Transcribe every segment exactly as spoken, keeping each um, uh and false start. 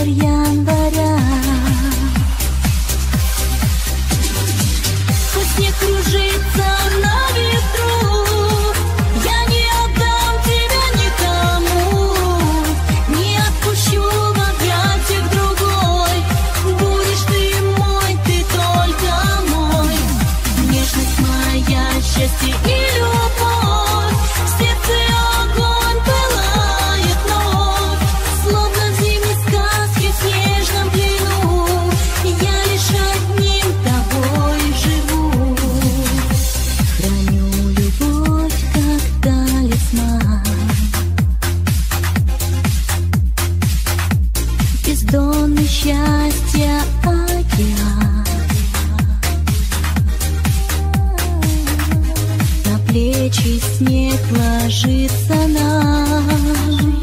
января. Пусть не кружится на ветру, я не отдам тебя никому, не отпущу в объятиях другой. Будешь ты мой, ты только мой. Нежность моя, счастье и любовь, в сердце огонь пылает вновь, словно в зимней сказке в снежном плену. Я лишь одним тобой живу. Храню любовь, как талисман, бездонный счастья океан. На плечи снег ложится нам,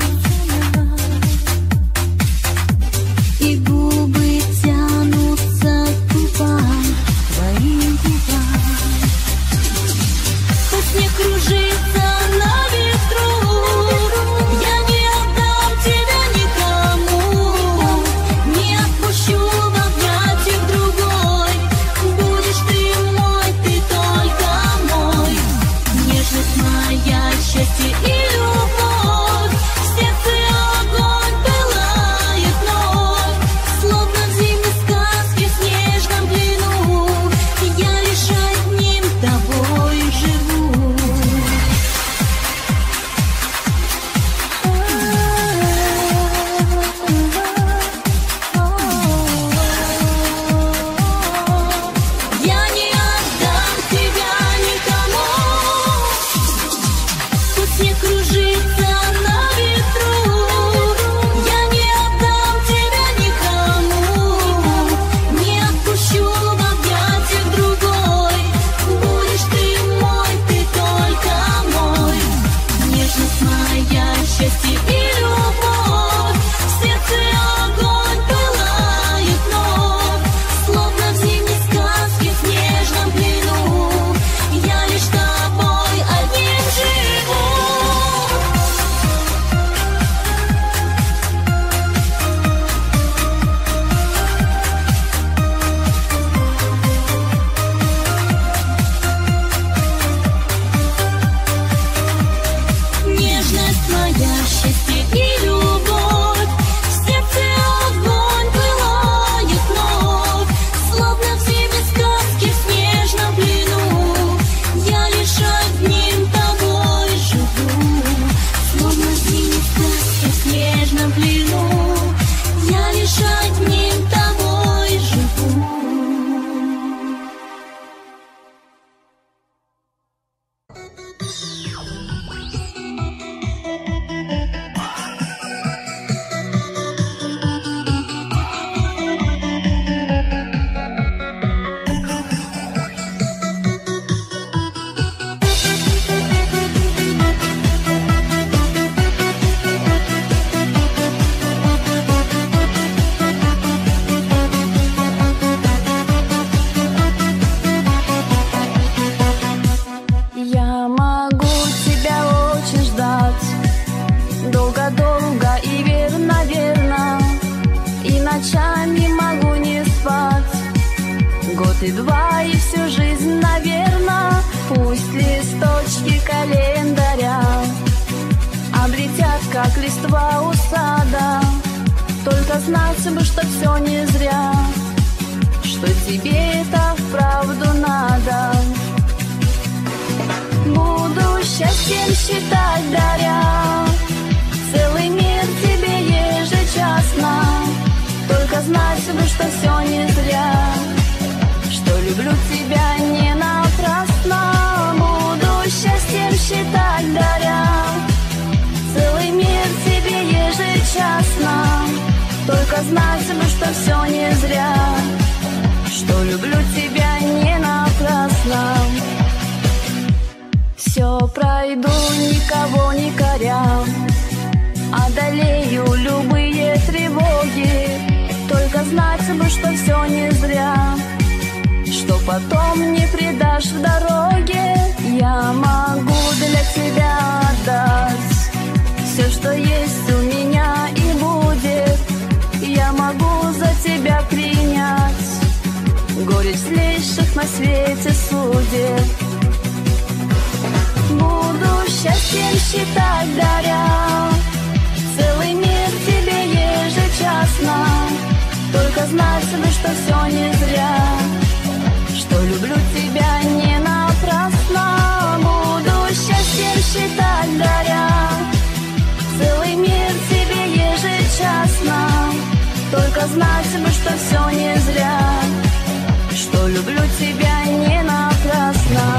и губы тянутся к губам, твоим губам. Пусть не кружится на ветру, я не отдам тебя никому, не отпущу в объятиях другой. Будешь ты мой, ты только мой. Нежность моя, счастье и любовь, в сердце огонь пылает вновь, словно в зимней сказке в снежном плену. Я лишь одним тобой живу. Я не отдам тебя никому, пусть не кружится на ветру. Я не отдам тебя никому, не отпущу в объятиях другой. Будешь ты мой, ты только мой. Нежность моя, счастье и любовь, в сердце огонь пылает вновь, словно в зимней сказке в снежном плену. Я лишь тобой одним живу. Нежность моя, счастье и любовь, в сердце огонь пылает вновь, словно в зимней сказке в снежном плену. Я лишь одним тобой живу, словно в зимней сказке в снежном плену. Я лишь одним тобой живу. Я могу тебя очень ждать, долго-долго и верно-верно, и ночами могу не спать. Год и два, и всю жизнь, наверно. Пусть листочки календаря облетят, как листва у сада, только знать бы, что все не зря, что тебе это вправду надо. Буду счастьем считать, даря целый мир тебе ежечасно, только знать бы, что все не зря, что люблю тебя не напрасно. Буду счастьем считать, даря целый мир тебе ежечасно, только знать бы, что все не зря, что люблю тебя не напрасно. Все пройду, никого не коря, одолею любые тревоги, только знать бы, что все не зря, что потом не предашь в дороге. Я могу для тебя отдать все, что есть у меня и будет. Я тебя принять, горечь злейших на свете судеб. Буду счастьем считать, даря целый мир тебе ежечасно. Только знай себе, что все не зря, что люблю тебя не напрасно. Буду счастьем считать, даря целый мир тебе ежечасно. Только знай себе, что все не зря, что люблю тебя не напрасно.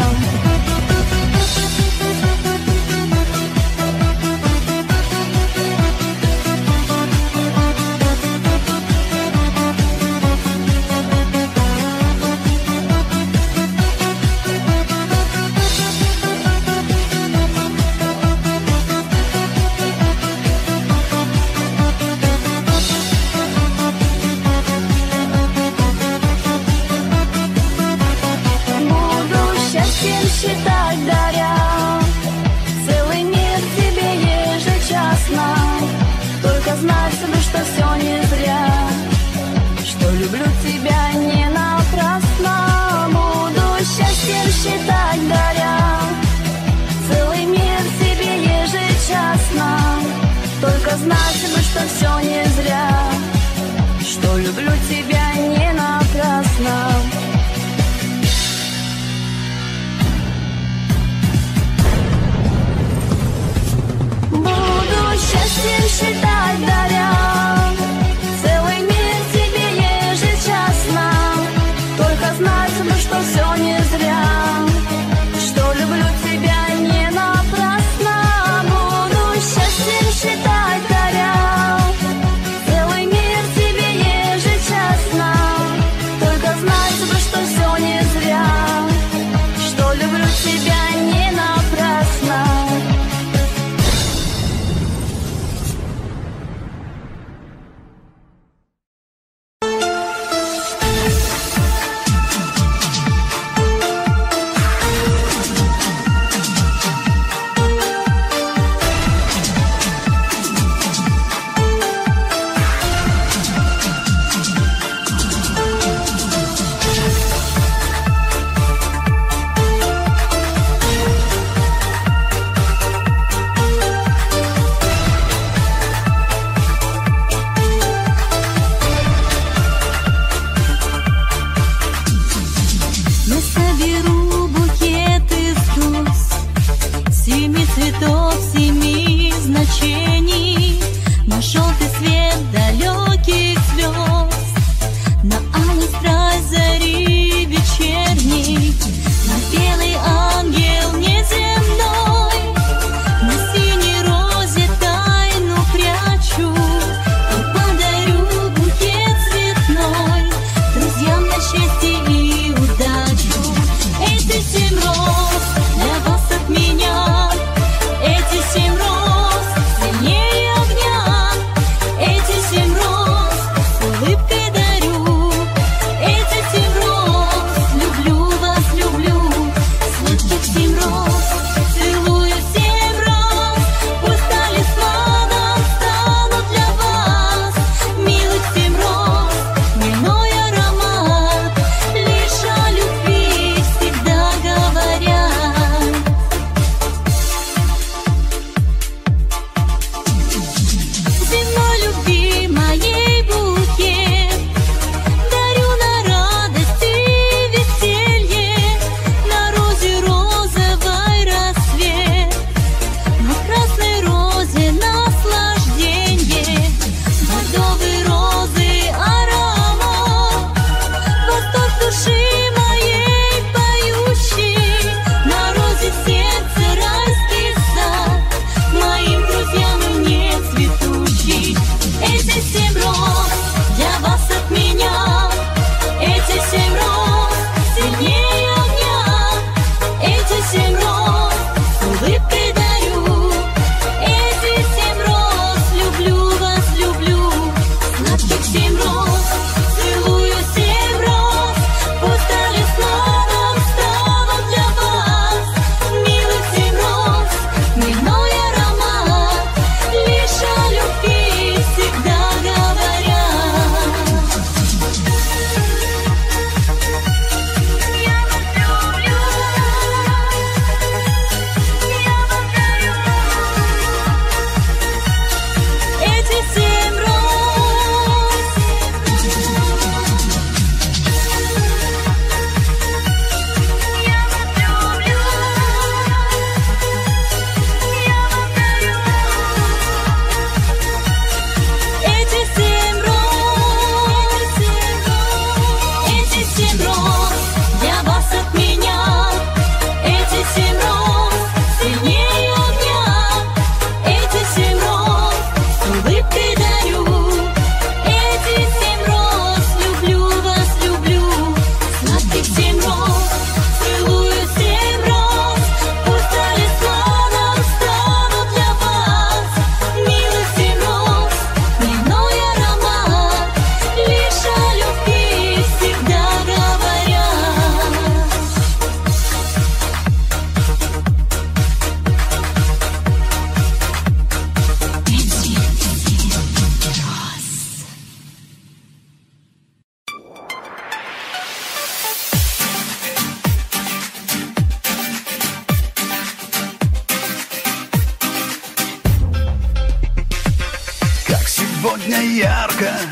Считать, даря целый мир тебе ежечасно. Только знай себе, что все не зря, что люблю тебя не напрасно. Буду счастьем считать, даря целый мир тебе ежечасно. Только знай себе, что все не зря, что люблю тебя не напрасно. Счастьем считать, даря целый мир тебе ежечасно.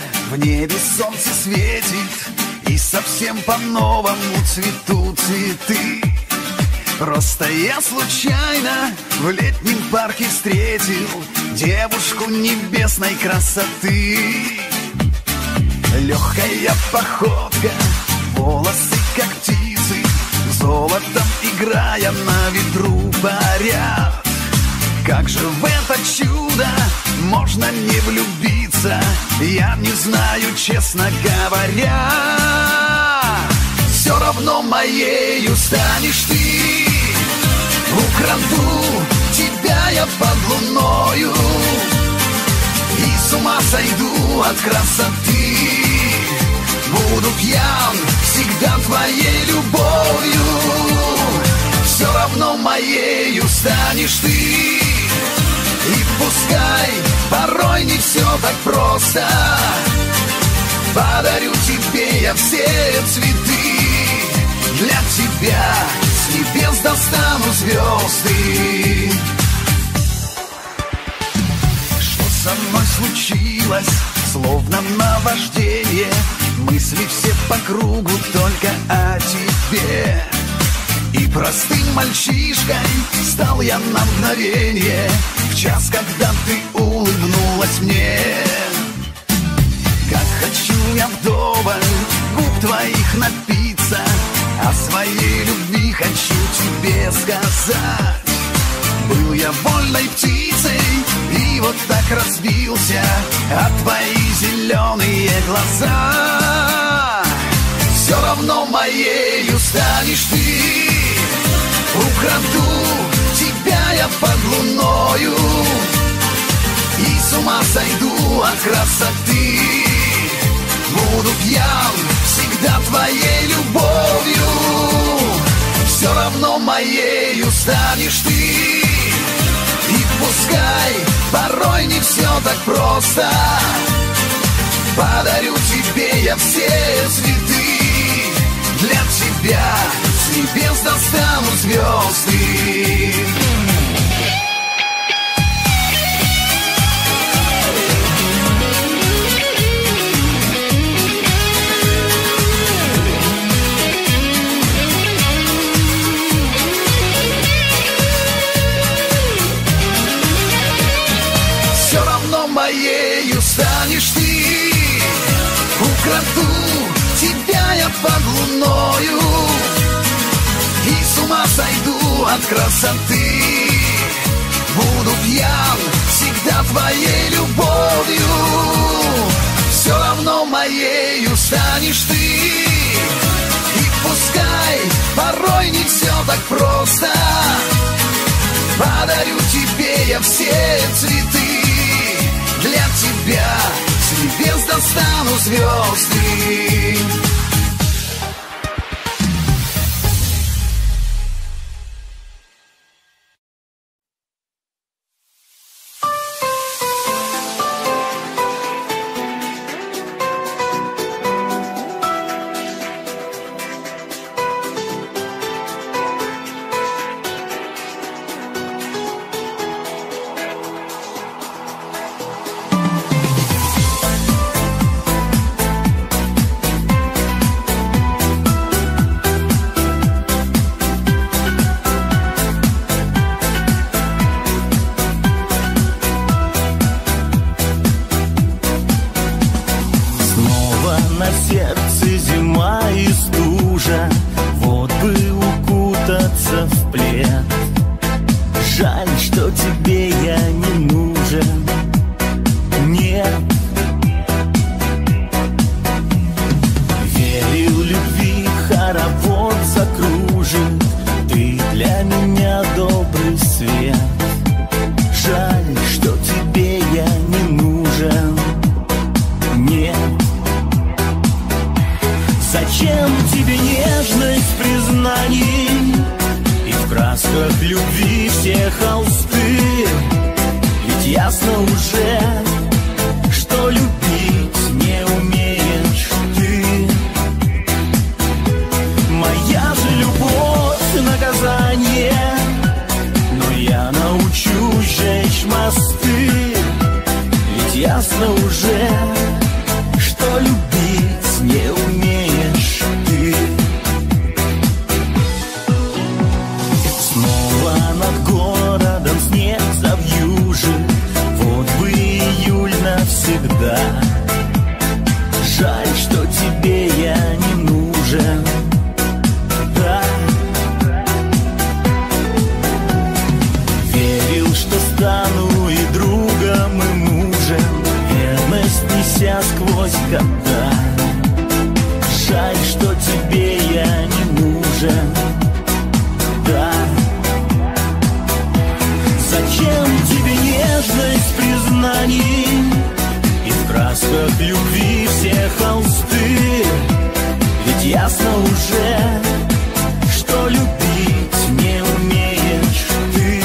в небе солнце светит, и совсем по-новому цветут цветы. Просто я случайно в летнем парке встретил девушку небесной красоты. Легкая походка, волосы как птицы, золотом играя на ветру парят. Как же в это чудо можно не влюбиться, я не знаю, честно говоря. Все равно моею станешь ты, украду тебя я под луною, и с ума сойду от красоты. Буду пьян всегда твоей любовью, все равно моею станешь ты. И пускай порой не все так просто, подарю тебе я все цветы. Для тебя с небес достану звезды. Что со мной случилось, словно наваждение, мысли все по кругу только о тебе. И простым мальчишкой стал я на мгновение, в час, когда ты улыбнулась мне. Как хочу я вдоволь губ твоих напиться, о своей любви хочу тебе сказать. Был я вольной птицей и вот так разбился о твои зеленые глаза. Все равно моею станешь ты, украду тебя я под луною, и с ума сойду от красоты. Буду пьян всегда твоей любовью, все равно моею станешь ты. И пускай порой не все так просто, подарю тебе я все цветы. Для тебя с небес достану звезды. Все равно моею станешь ты, украду тебя я под луною, и с ума сойду от красоты. Буду пьян всегда твоей любовью, все равно моею станешь ты. И пускай порой не все так просто, подарю тебе я все цветы. Для тебя с небес достану звезды. Да, жаль, что тебе я не нужен. Да, зачем тебе нежность признаний и в красках любви все холсты? Ведь ясно уже, что любить не умеешь ты.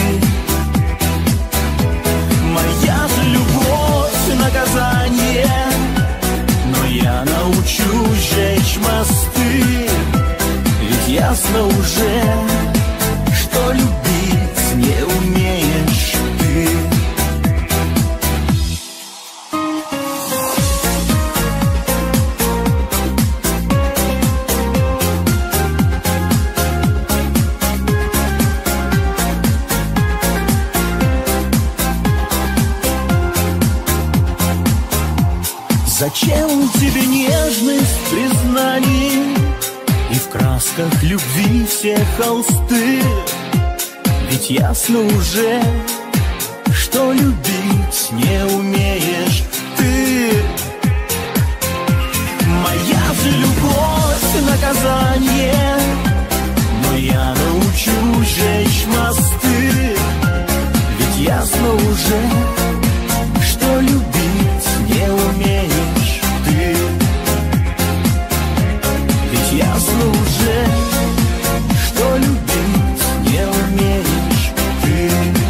Моя же любовь — наказание, но я научусь жечь мосты. Ведь ясно уже, что любить не умеешь ты. Зачем тебе нежность признаний и в красках любви все холсты? Ведь ясно уже, что любить не умеешь ты. Моя же любовь — наказание, но я научусь жечь мосты. Ведь ясно уже, что любить не умеешь ты. Ведь ясно уже, что любить не умеешь ты.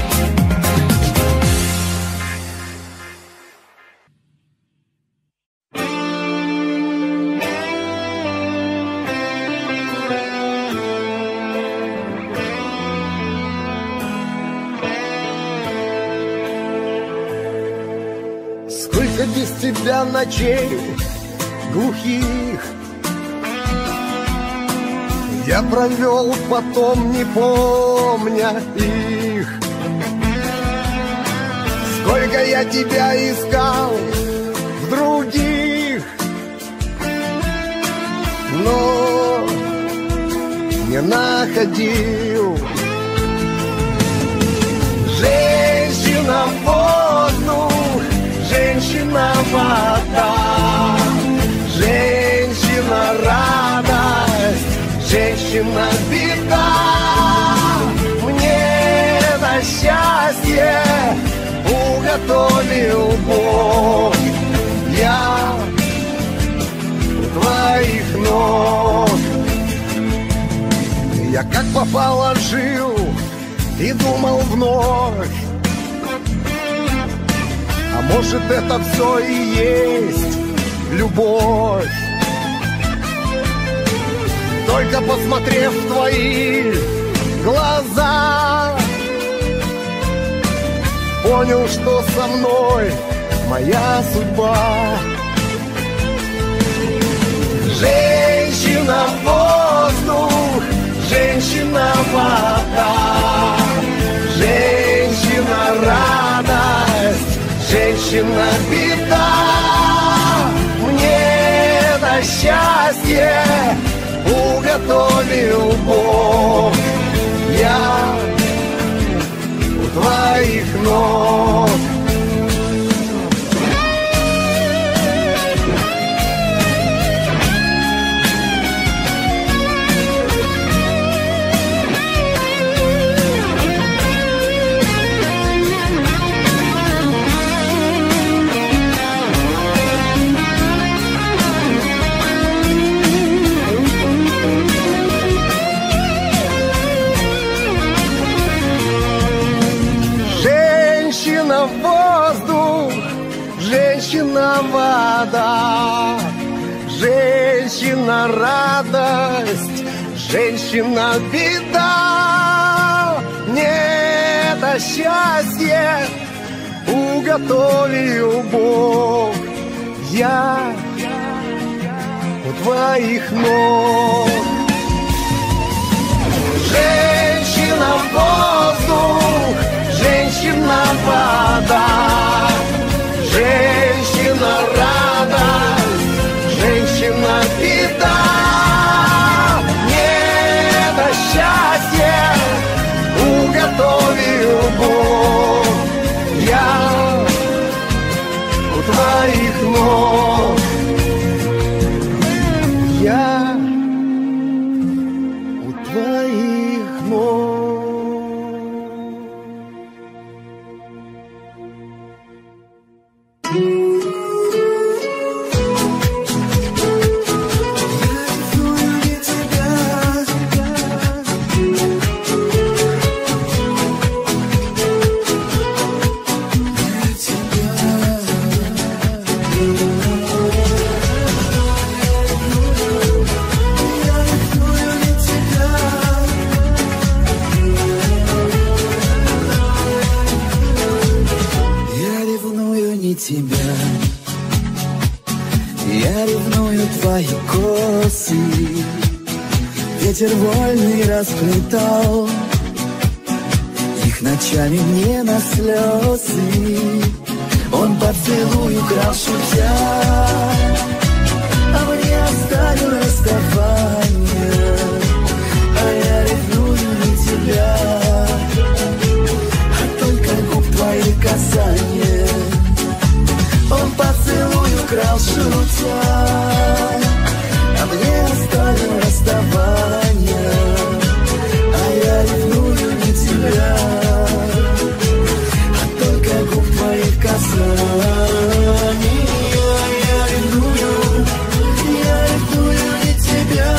Сколько без тебя ночей глухих я провел, потом не помня их. Сколько я тебя искал в других, но не находил. Женщина — воздух, женщина — вода, женщина — радость, женщина — беда. Мне на счастье уготовил Бог, я у твоих ног. Я как попало жил и думал вновь, а может, это все и есть любовь. Только посмотрев в твои глаза, понял, что со мной моя судьба. Женщина — воздух, женщина — вода, женщина — радость, женщина — беда. Мне на счастье уготовил Бог, я у твоих ног. Женщина — воздух, женщина — вода, женщина — радость, женщина — беда. Мне это счастье уготовил Бог, я у твоих ног. Женщина — воздух, женщина — вода, женщина — радость, женщина — беда. Мне это счастье уготовил Бог, я у твоих ног. ревную твои косы, ветер вольный расплетал их ночами мне на слезы. Он поцелуй украл, шутя, а мне оставил расставание. А я ревную не тебя, а только губ твои касания. Он поцелуй украл, шутя, а мне оставил расставание. А я ревную не тебя, а только губ твоих касаний. Я ревную, я ревную не тебя,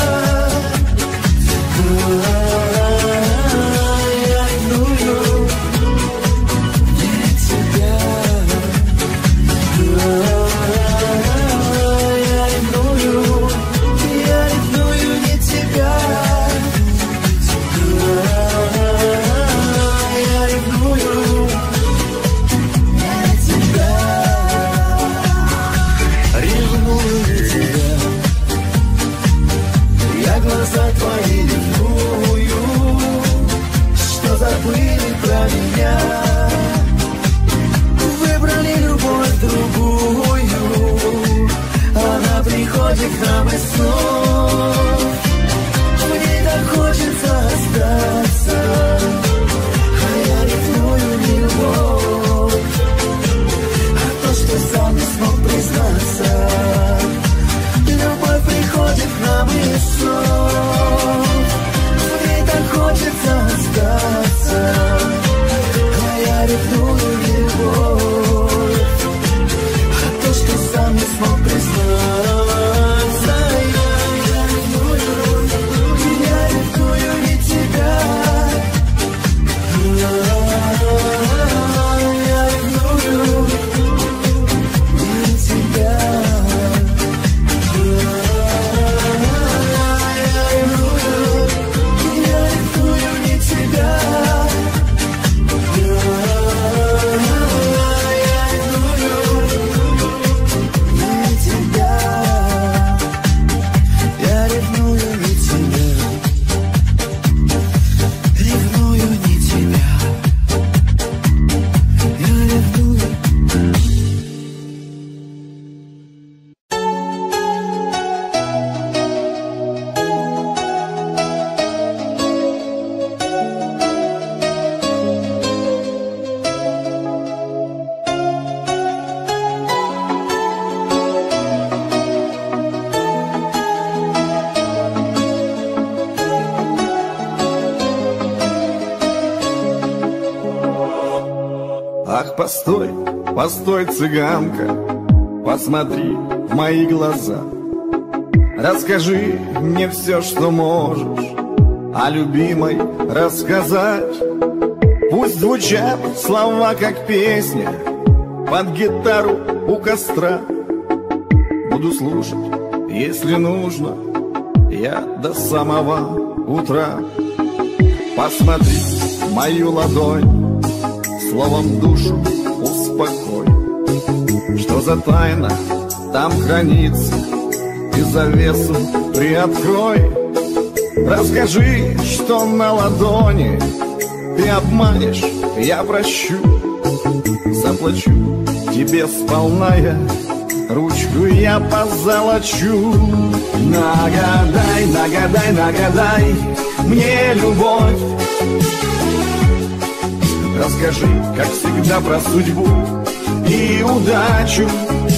я ревную не тебя. Я ревную, я ревную не тебя. Я ревную не тебя. Ревную не тебя. Я глаза твои ревную, что забыли про меня. Выбрали любовь другую, она приходит к нам из снов. Мне так хочется остаться, а я ревную не любовь, а то, что сам не смог признаться. Любовь приходит к нам из снов. Мне так хочется остаться, а я ревную не любовь, а то, что сам не смог признаться. Я ревную, я ревную не тебя. Я ревную не тебя. Я ревную, я ревную не тебя. Ах, постой, постой, цыганка, посмотри в мои глаза. Расскажи мне все, что можешь о любимой рассказать. Пусть звучат слова, как песня, под гитару у костра. Буду слушать, если нужно, я до самого утра. Посмотри в мою ладонь, словом душу успокой. Что за тайна там хранится, и завесу приоткрой. Расскажи, что на ладони. Ты обманешь, я прощу. Заплачу тебе сполна я, ручку я позолочу. Нагадай, нагадай, нагадай мне любовь. Расскажи, как всегда, про судьбу и удачу,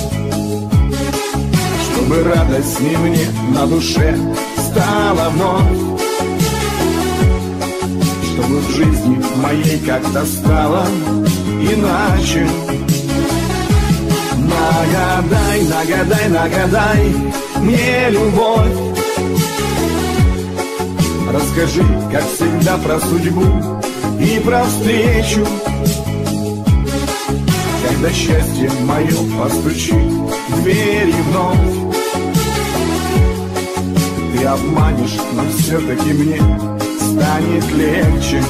чтобы радостней мне на душе стало вновь, чтобы в жизни моей как-то стало иначе. Нагадай, нагадай, нагадай мне любовь. Расскажи, как всегда, про судьбу и про встречу, когда счастье мое постучит в двери вновь. Ты обманешь, но все-таки мне станет легче.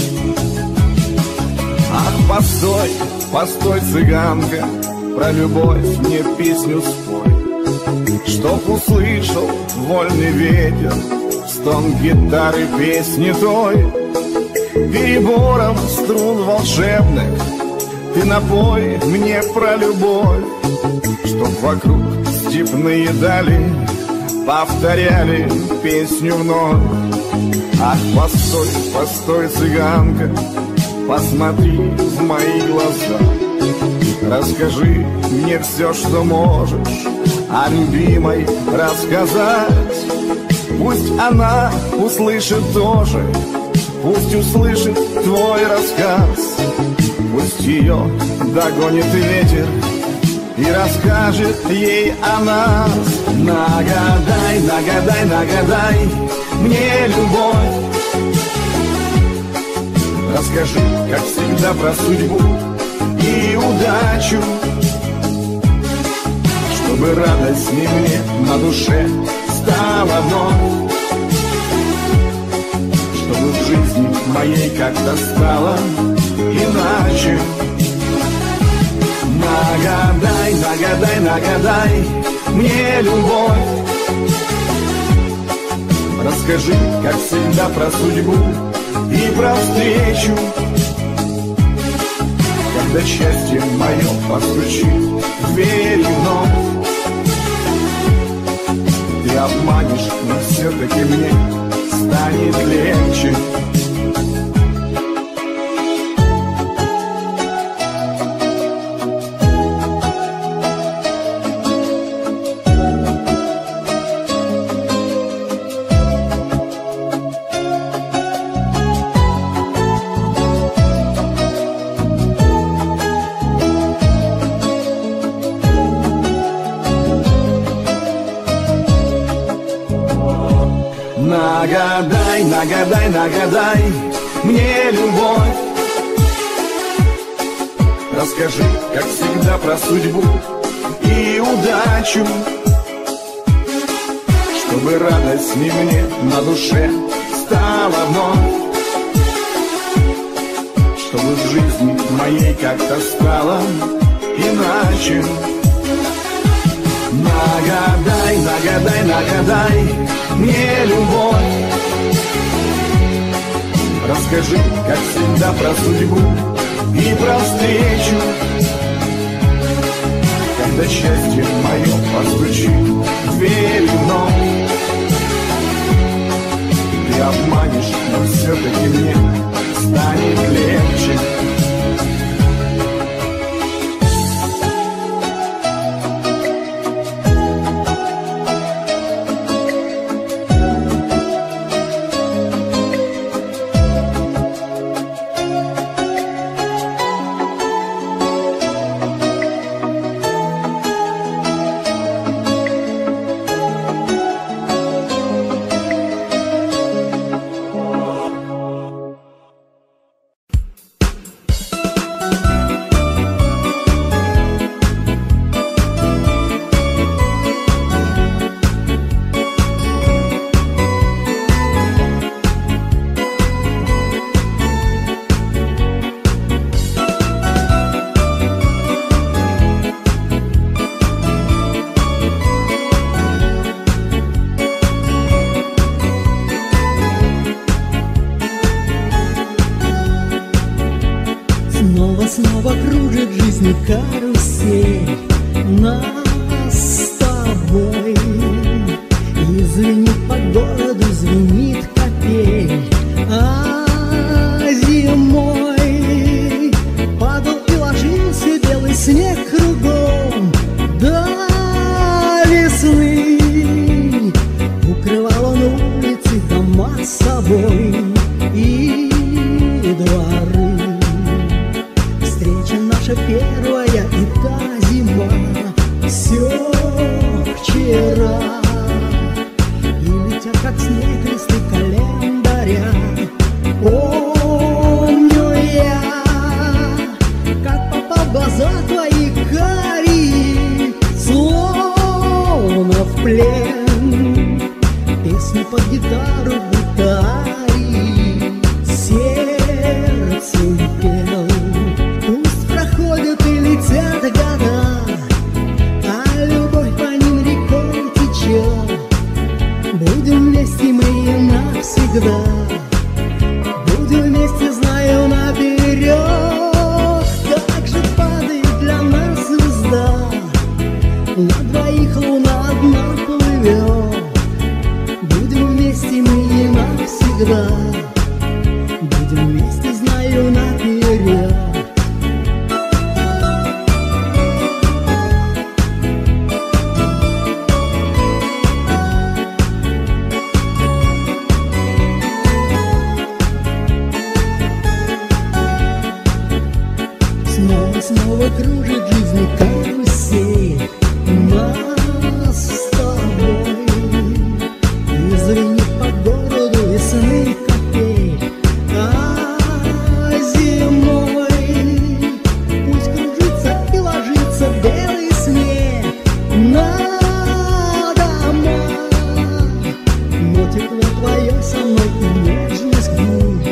Ах, постой, постой, цыганка, про любовь мне песню спой. Чтоб услышал вольный ветер стон гитары песни той, перебором струн волшебных ты напой мне про любовь. Чтоб вокруг степные дали повторяли песню вновь. Ах, постой, постой, цыганка, посмотри в мои глаза. Расскажи мне все, что можешь о любимой рассказать. Пусть она услышит тоже, пусть услышит твой рассказ. Пусть ее догонит ветер и расскажет ей о нас. Нагадай, нагадай, нагадай мне любовь. Расскажи, как всегда, про судьбу и удачу, чтобы радостней мне на душе стало вновь, чтобы в жизни моей как-то стало иначе. Нагадай, нагадай, нагадай мне любовь. Расскажи, как всегда, про судьбу и про встречу, когда счастье мое постучит в дверь вновь. Ты обманешь, но все-таки мне станет легче. Нагадай, нагадай, нагадай мне любовь. Расскажи, как всегда, про судьбу и удачу, чтобы радостней мне на душе стало вновь, чтобы в жизни моей как-то стало иначе. Нагадай, нагадай, нагадай мне любовь. Расскажи, как всегда, про судьбу и про встречу, когда счастье мое постучит в дверь вновь. Ты обманешь, но все-таки мне станет легче. Снова кружит жизнь карусель нас с тобой. И звенит по городу, звенит капель, а зимой падал и ложился белый снег кругом до весны. Укрывал он улицы, дома с собой и дворы. Наша первая и та зима, все вчера. И летят, как снег, листы календаря. Помню я, как попал в глаза твои карие, словно в плен. Песни под гитару будто арии сердцем пел. Проходят и летят года, а любовь по ним рекой навсегда. Будем вместе, знаю наперед, как же падает для нас звезда. На двоих луна одна плывет. Будем вместе мы и навсегда. Будем вместе, знаю наперед. Снова кружит жизнь карусель нас с тобой. И звенит по городу весны капель. А зимой пусть кружится и ложится белый снег на дома. Но тепло твое со мной и нежность губ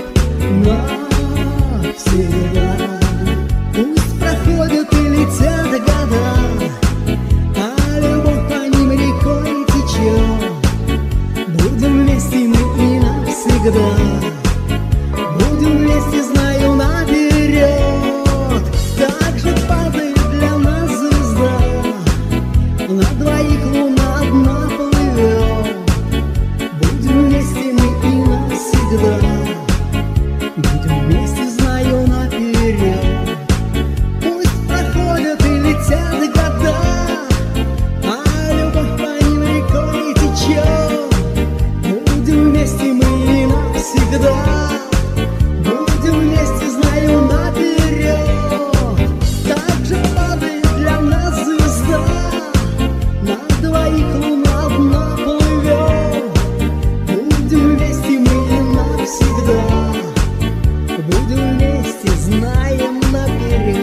навсегда. Пусть проходят и летят года, а любовь по ним рекой течет. Будем вместе мы и навсегда. Будем вместе, знаю наперед. Так же падает для нас звезда. На двоих луна одна плывет. Будем вместе мы и навсегда. Будем вместе, знаю наперед. Будем вместе, знаю наперед. Так же падает для нас звезда. На двоих луна одна плывет. Будем вместе мы и навсегда. Будем вместе, знаем наперед.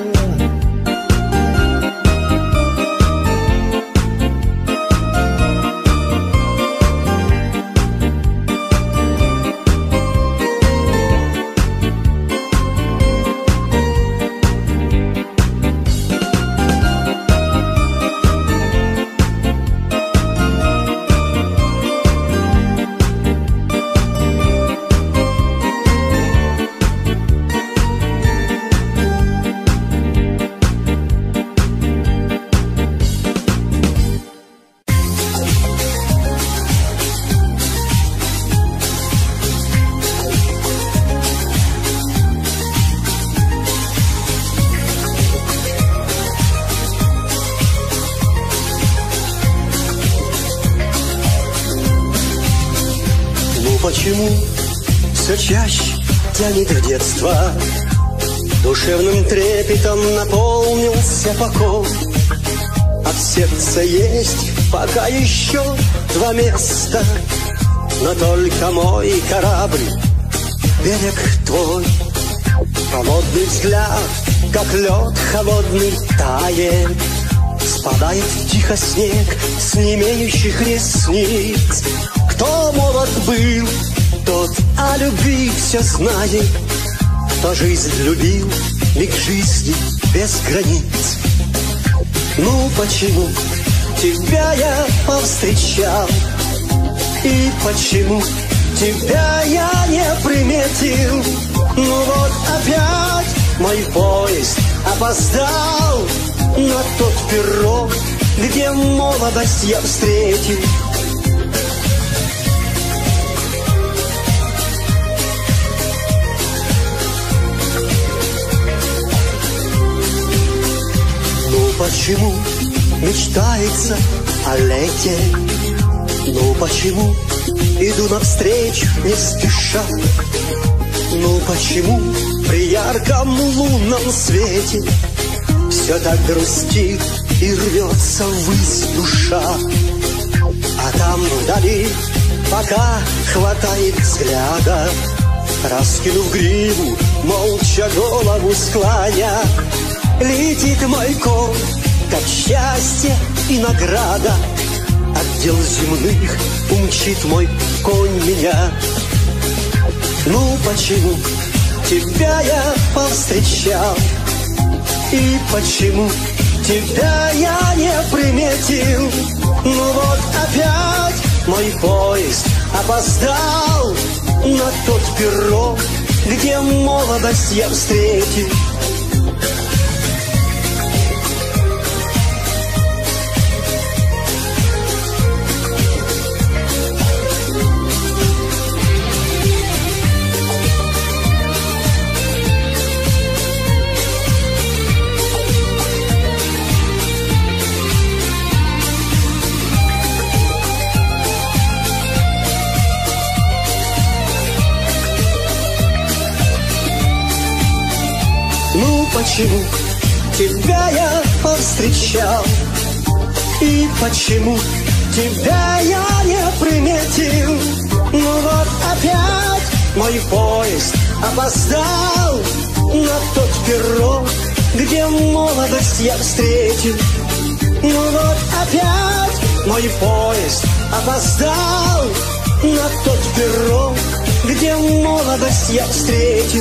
Почему все чаще тянет в детство? Душевным трепетом наполнился покой. А в сердце есть пока еще два места, но только мой корабль, берег твой. Холодный взгляд, как лед холодный, тает. Спадает тихо снег с немеющих ресниц. Кто молод был, тот о любви все знает. Кто жизнь любил, миг жизни без границ. Ну почему тебя я повстречал, и почему тебя я не приметил? Ну вот опять мой поезд опоздал на тот перрон, где молодость я встретил. Почему мечтается о лете? Ну почему иду навстречу не спеша? Ну почему при ярком лунном свете все так грустит и рвется ввысь душа? А там вдали, пока хватает взгляда, раскинув гриву, молча голову склоня, летит мой конь, как счастье и награда. От дел земных умчит мой конь меня. Ну почему тебя я повстречал, и почему тебя я не приметил? Ну вот опять мой поезд опоздал на тот пирог, где молодость я встретил. Почему тебя я повстречал, и почему тебя я не приметил? Ну вот опять мой поезд опоздал на тот пирог, где молодость я встретил. Ну вот опять мой поезд опоздал на тот пирог, где молодость я встретил.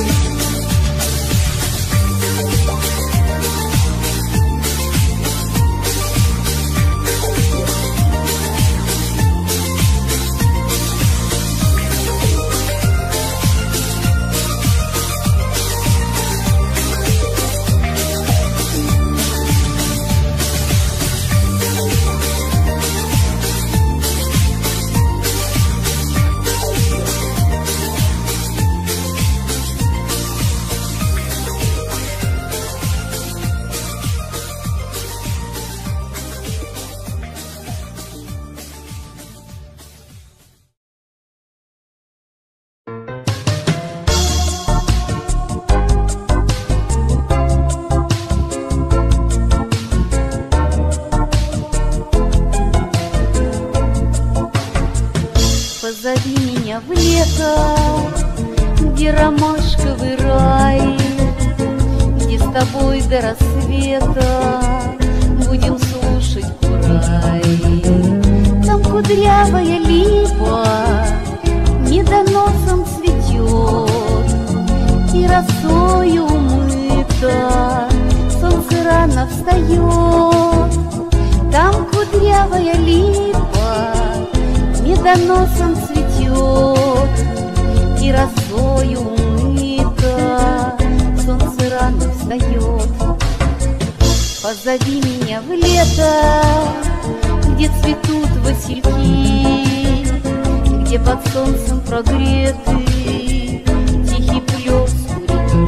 Позови меня в лето, где ромашковый рай, где с тобой до рассвета будем слушать курай. Там кудрявая липа недоносом цветет, и росою умыта, солнце рано встает. Там кудрявая липа медоносом цветет, и росою умыта, солнце рано встает. Позови меня в лето, где цветут васильки, где под солнцем прогреты тихий плес у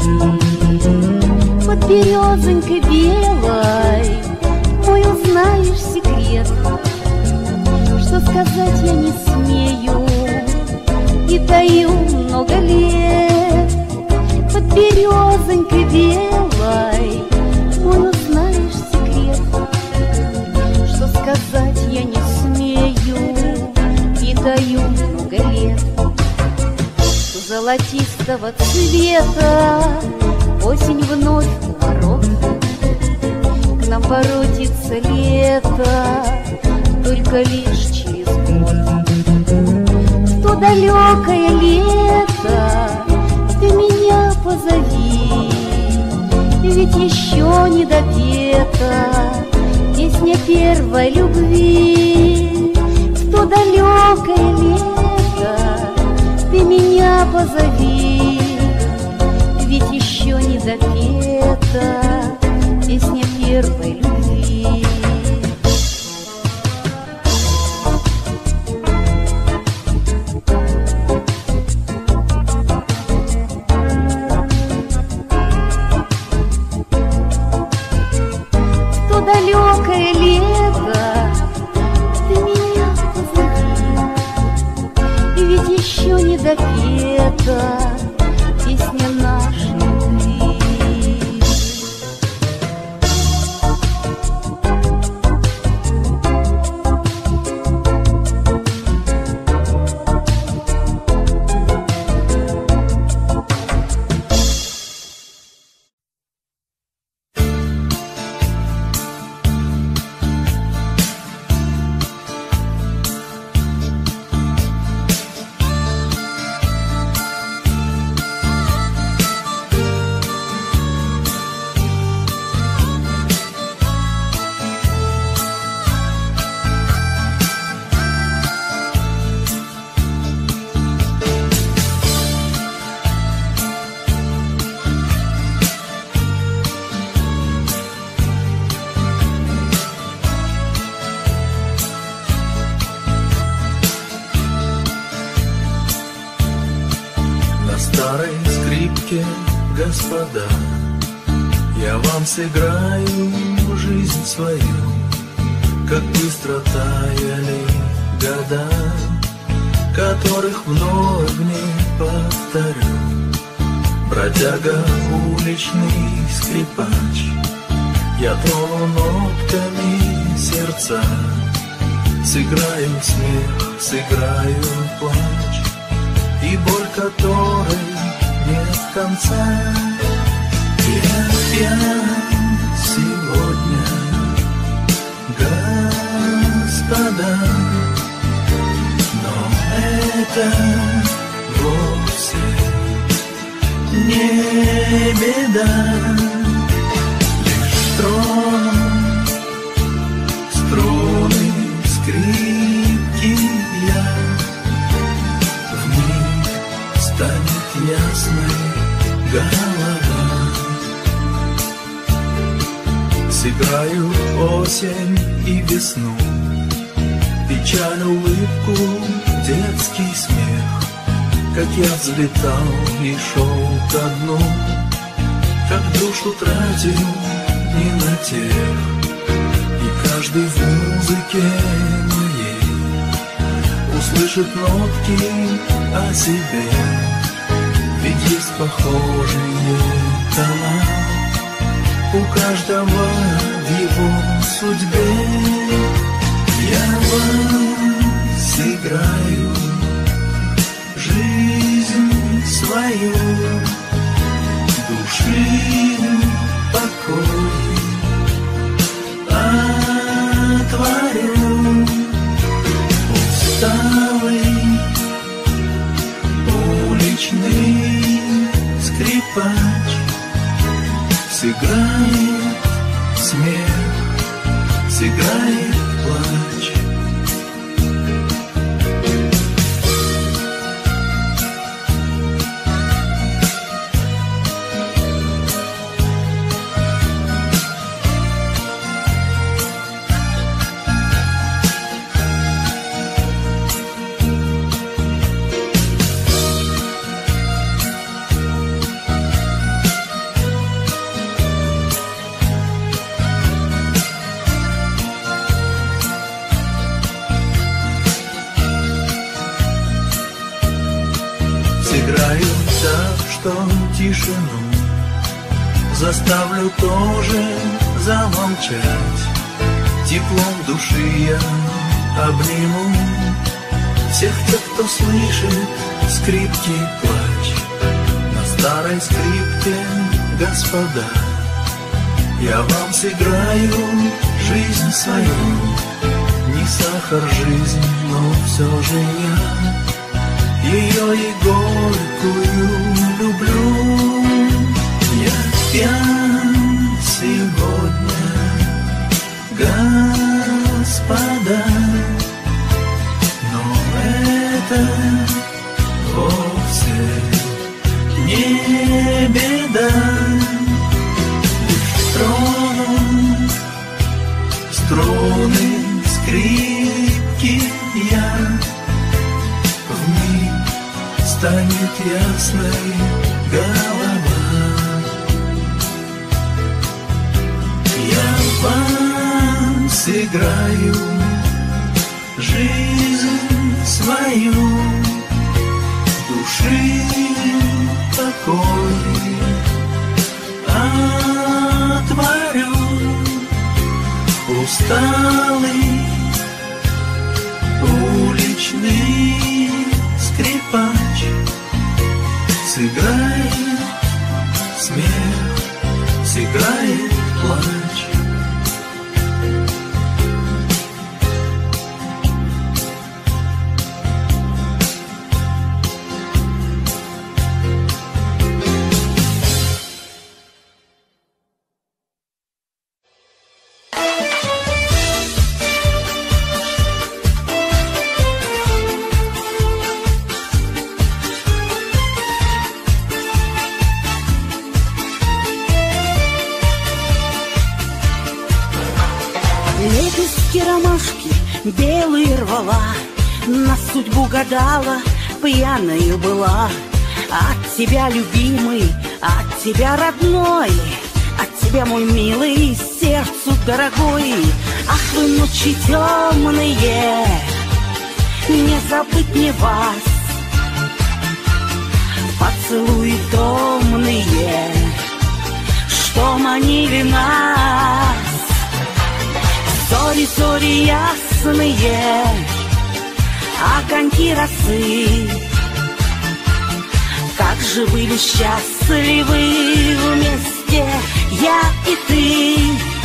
реки. Под березонькой белой мой узнаешь секрет, что сказать я не смею и таю много лет. Под березонькой белой мой узнаешь секрет, что сказать я не смею и таю много лет. Золотистого цвета осень вновь у ворот, к нам воротится лето только лишь через год. В то далекое лето ты меня позови, ведь еще не допета песня первой любви. В то далекое лето ты меня позови, ведь еще не допета песня первой любви. Далекое лето ты меня позови, ведь еще не допета песня нашей любви. скрипке, господа, я вам сыграю жизнь свою, как быстро таяли года, которых вновь не повторю. Бродяга, уличный скрипач, я трону нотками сердца, сыграю смех, сыграю плач, и боль которой нет конца. Я пьян сегодня, господа, но это вовсе не беда. Лишь трону струны скрипки я, вмиг станет ясной голова. Сыграю осень и весну, печаль, улыбку, детский смех, как я взлетал и шел ко дну, как душу тратил не на тех. И каждый в музыке моей услышит нотки о себе, ведь есть похожие тона у каждого в его судьбе. Я вам сыграю жизнь свою, души покой отворю. Усталый уличный скрипач сыграет смех, сыграет плач. Сыграю так, что тишину заставлю тоже замолчать. Теплом души я обниму всех тех, кто слышит скрипки плач. На старой скрипке, господа, я вам сыграю жизнь свою. Не сахар жизнь, но все же я ее и горькую люблю. Я пьян сегодня, господа, но это вовсе не беда. Лишь трону струны скрипки я, вмиг станет ясной голова. Я вам сыграю жизнь свою, души покой отворю. Усталый уличный скрипач сыграет смех, сыграет плач. Лепестки ромашки белые рвала, на судьбу гадала, пьяною была. От тебя, любимый, от тебя, родной, от тебя, мой милый, сердцу дорогой. Ах, вы ночи темные, не забыть мне вас. Поцелуи томные, что манили нас. Зори, зори ясные, огоньки росы. Как же были счастливы вместе я и ты.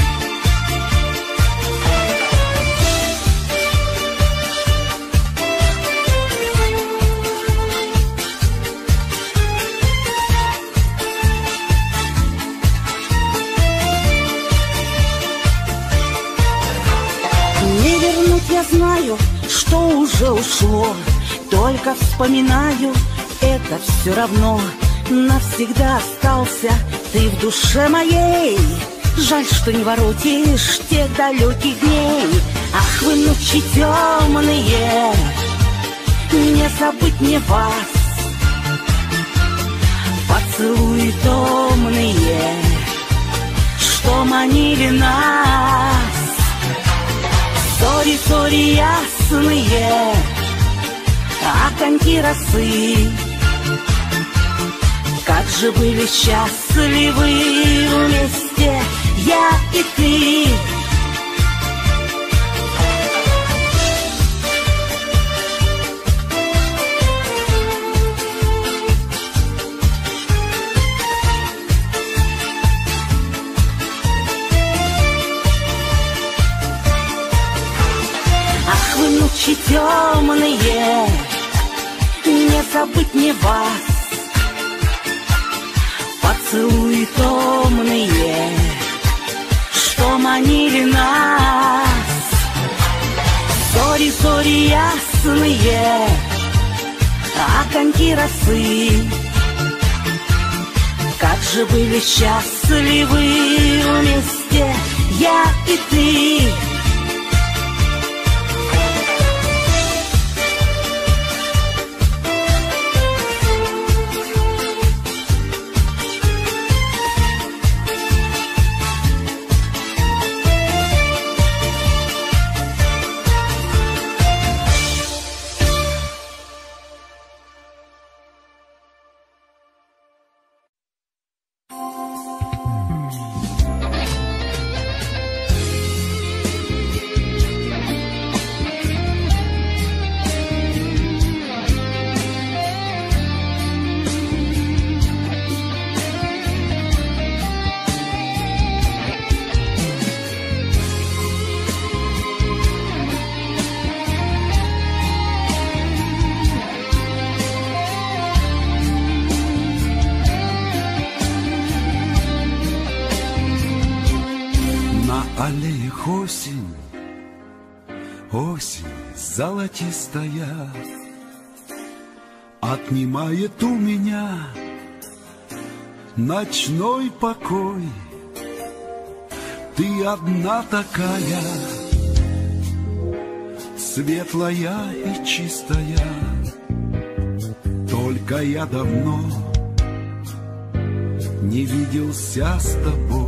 Не вернуть я знаю, что уже ушло, только вспоминаю, это все равно. Навсегда остался ты в душе моей. Жаль, что не воротишь тех далеких дней. Ах, вы ночи темные, не забыть мне вас. Поцелуи томные, что манили нас. Зори, зори ясные, огоньки росы. Как же были счастливы вместе я и ты. Ах, вы ночи темные, не забыть мне вас. Поцелуи томные, что манили нас. Зори, зори ясные, огоньки росы. Как же были счастливы вместе я и ты. Аллеях осень, осень золотистая, отнимает у меня ночной покой. Ты одна такая, светлая и чистая, только я давно не виделся с тобой.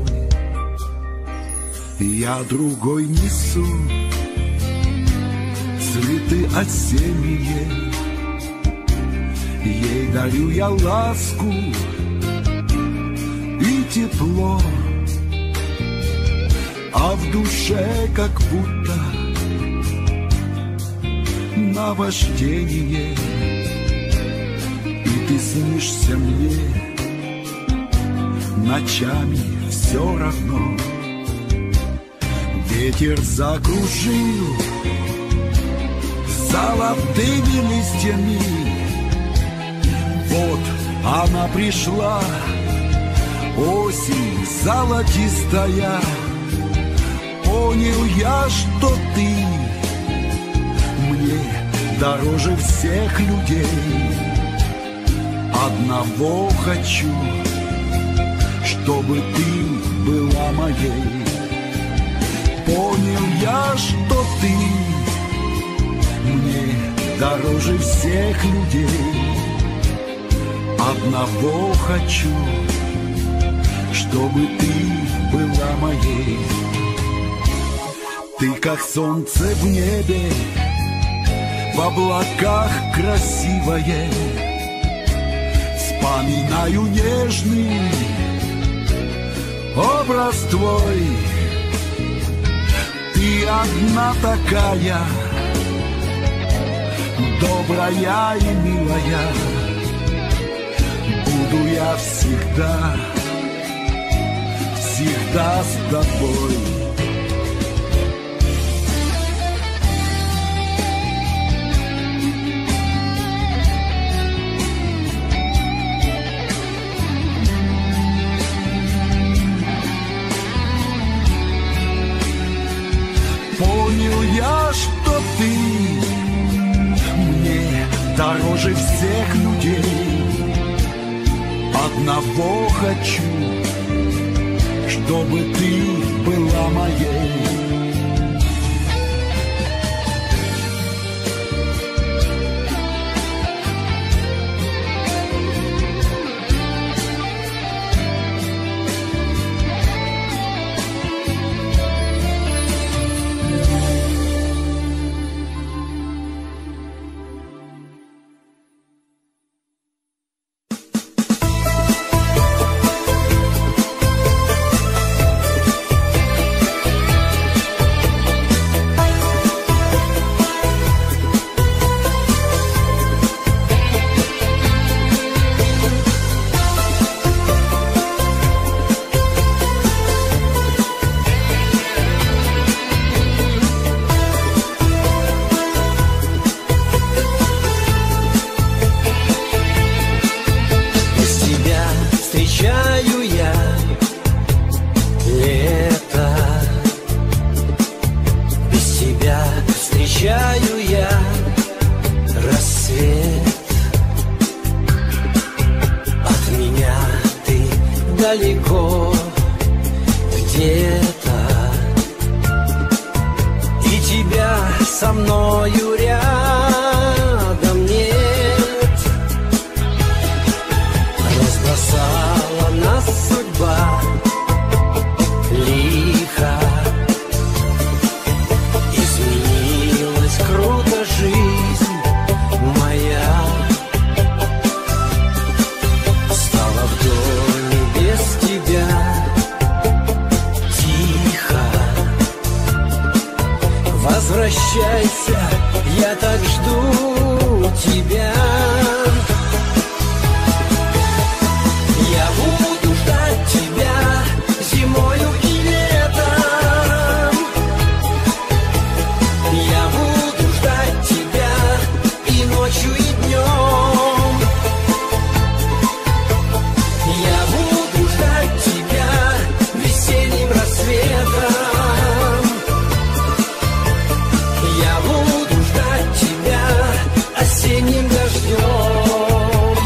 Я другой несу цветы осенние, ей дарю я ласку и тепло, а в душе как будто наваждение, и ты снишься мне ночами все равно. Ветер закружил золотыми листьями, вот она пришла, осень золотистая. Понял я, что ты мне дороже всех людей. Одного хочу, чтобы ты была моей. Понял я, что ты мне дороже всех людей. Одного хочу, чтобы ты была моей. Ты как солнце в небе, в облаках красивое. Вспоминаю нежный образ твой. Ты одна такая, добрая и милая. Буду я всегда, всегда с тобой. Понял я, что ты мне дороже всех людей. Одного хочу, чтобы ты была моей. Далеко где-то, и тебя со мною рядом нет. Разбросала нас судьба лихо, изменилась круто жизнь моя. Стала в доме без тебя тихо. Возвращайся, я так жду тебя. Я буду ждать тебя зимою и летом. Я буду ждать тебя и ночью, и днем. Я буду ждать тебя весенним рассветом. Я буду ждать тебя осенним дождем.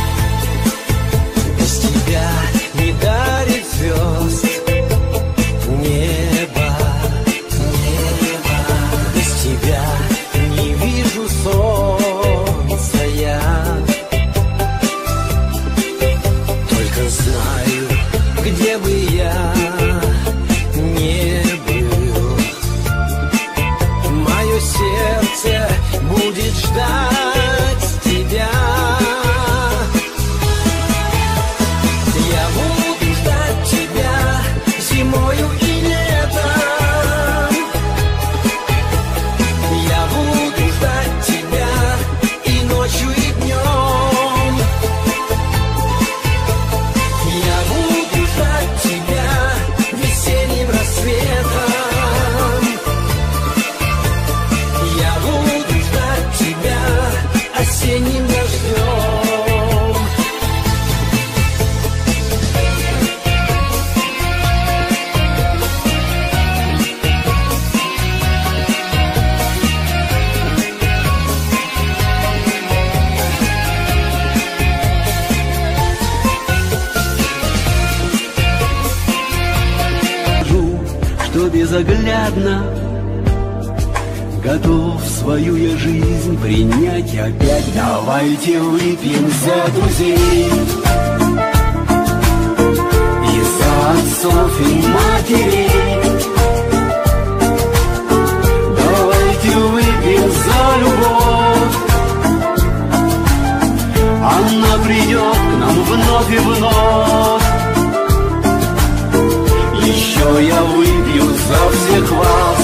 Без тебя не дарит звезд небо, небо. Без тебя не вижу солнца я. Только знаю, где бы я не был, мое сердце будет ждать тебя. Я буду ждать тебя зимою и летом. Я буду ждать тебя и ночью, и днем. Я буду ждать тебя весенним рассветом. Я буду ждать тебя осенним дождем. Что безоглядно готов свою я жизнь принять опять. Давайте выпьем за друзей и за отцов и матерей. Давайте выпьем за любовь, она придет к нам вновь и вновь. Еще я выпью за всех вас,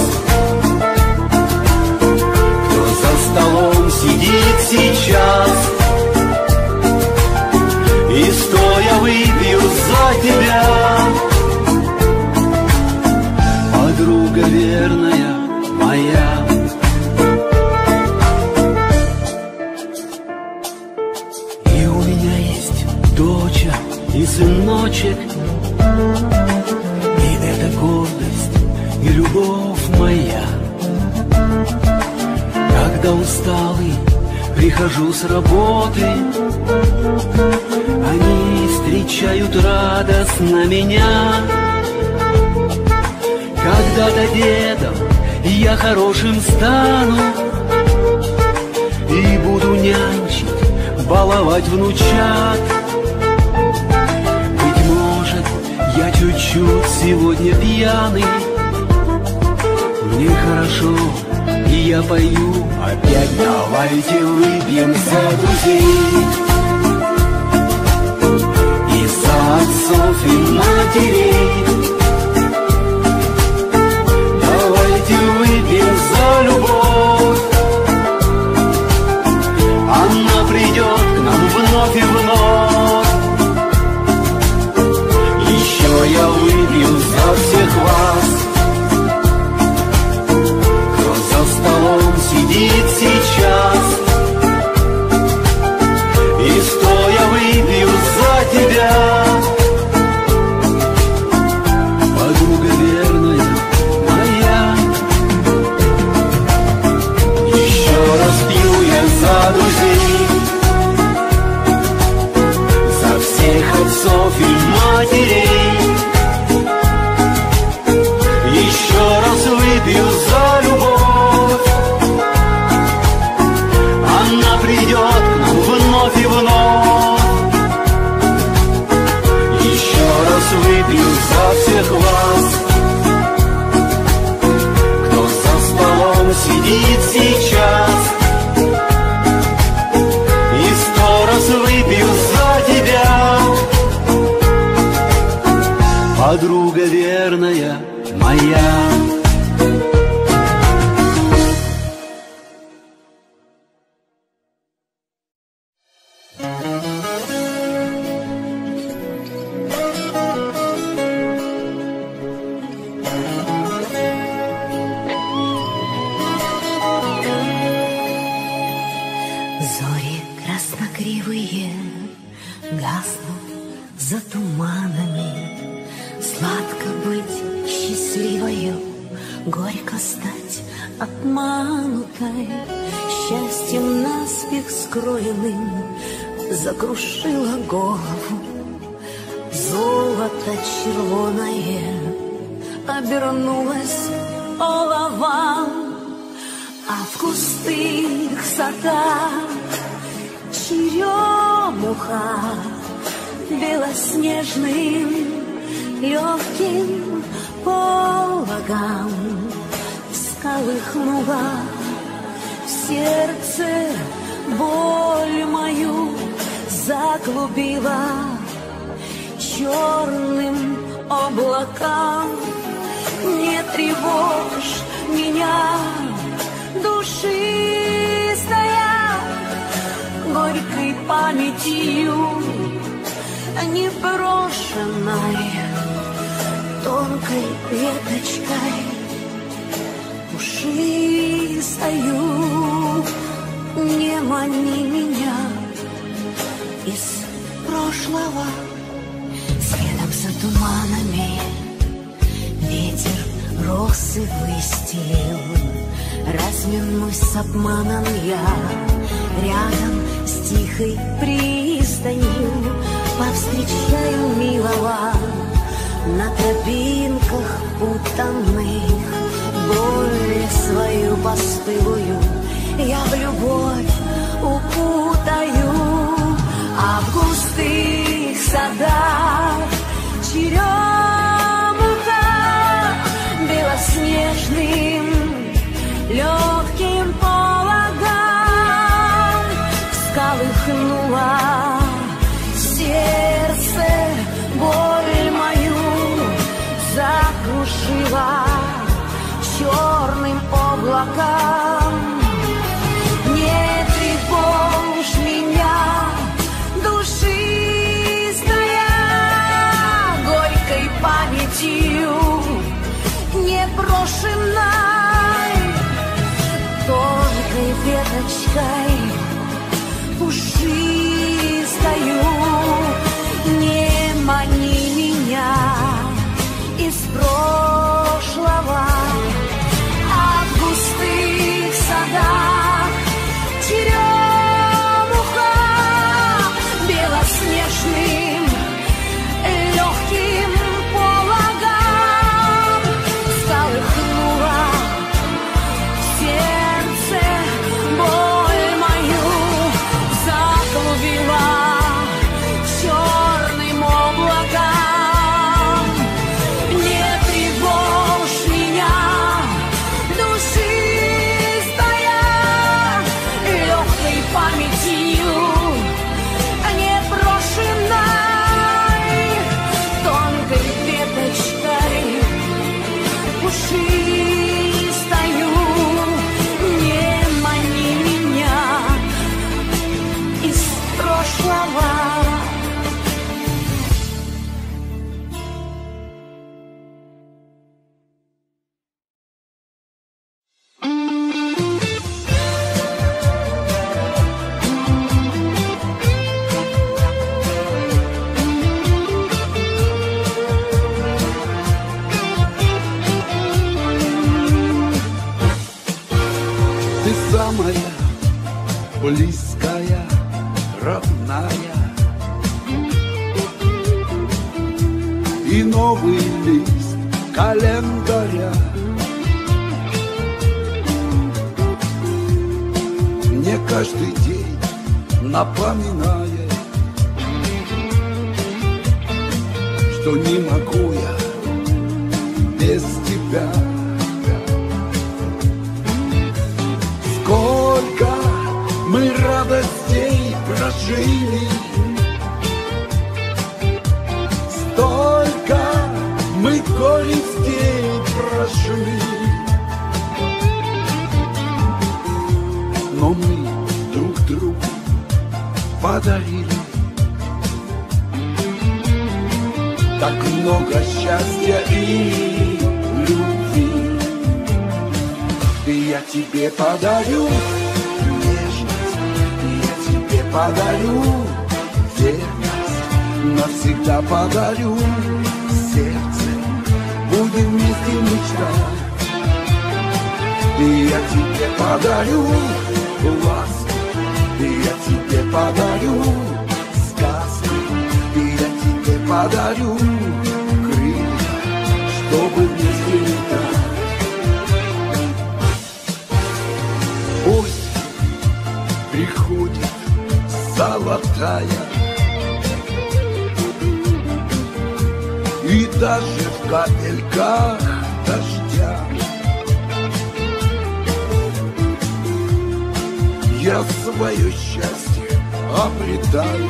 кто за столом сидит сейчас, и стоя выпью за тебя, подруга верная моя. И у меня есть доча и сыночек, и это гордость и любовь моя. Когда усталый прихожу с работы, они встречают радостно меня. Когда-то дедом я хорошим стану и буду нянчить, баловать внучат. Быть может, я чуть-чуть сегодня пьяный, мне хорошо, и я пою опять. Давайте выпьем за друзей и за отцов и матерей. Давайте выпьем за любовь, она придет к нам вновь и вновь. Еще я выпью за всех вас, кто за столом сидит сейчас, и стоя выпью за тебя, подруга верная моя. Еще раз пью я за друзей, за всех отцов и матерей. Еще раз выпью за любовь, она придет к нам вновь и вновь. Еще раз выпью за всех вас, кто за столом сидит сейчас, и сто раз выпью за тебя, подруга верная моя. Зори краснокривые гаснут за туманами. Сладко быть счастливою, горько стать обманутой. Счастьем наспех скроенным закрушила голову. Золото червоное обернулось оловом, а в густых садах черемуха белоснежным легким пологом всколыхнула в сердце боль мою, заглубила черным облакам. Не тревожь меня, душистая, горькой памятью неброшенной, тонкой веточкой пушистою. Не мани меня из прошлого, следом за туманами ветер росы выстелил. Разминусь с обманом я рядом с тихой пристанью, повстречаю милого на тропинках путанных. боль свою постылую я в любовь укутаю, а в густых садах черемуха белоснежным легким пологом всколыхнула сердце, боль мою закружила черным облаком. Не тревожь меня, душистая, горькой памятью непрошенной, тонкой веточкой пушистою. Не мани меня из прошлого, а в густых садах черемуха белоснежным легким пологом всколыхнула в сердце, боль мою заглубила черным облаком. Не тревожь меня, душистая, легкой памятью непрошенной, тонкой веточкой пушистою. Не мани меня из прошлого. Ты самая близкая, родная, и новый лист календаря мне каждый день напоминает, что не могу я без тебя. Сколько мы радостей прожили, столько мы горестей прошли, но мы друг другу подарили так много счастья и любви. И я тебе подарю нежность, я тебе подарю верность, навсегда подарю сердце, будем вместе мечтать. И я тебе подарю ласку, и я тебе подарю сказку, и я тебе подарю крылья, чтобы вместе летать. Осень приходит золотая, и даже в капельках дождя я свое счастье обретаю,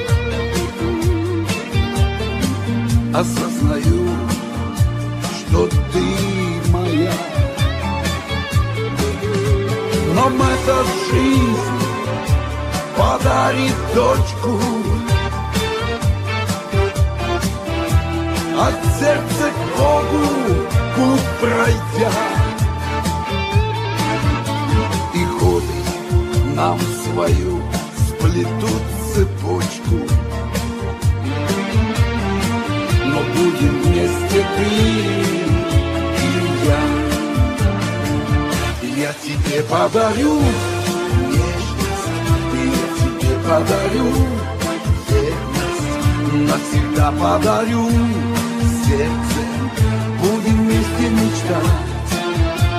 осознаю, что ты моя. Нам эта жизнь подарит дочку, от сердца к Богу путь пройдя, и годы нам свою сплетут цепочку, но будем вместе ты и я. Я тебе подарю нежность, я тебе подарю верность, навсегда подарю сердце, будем вместе мечтать.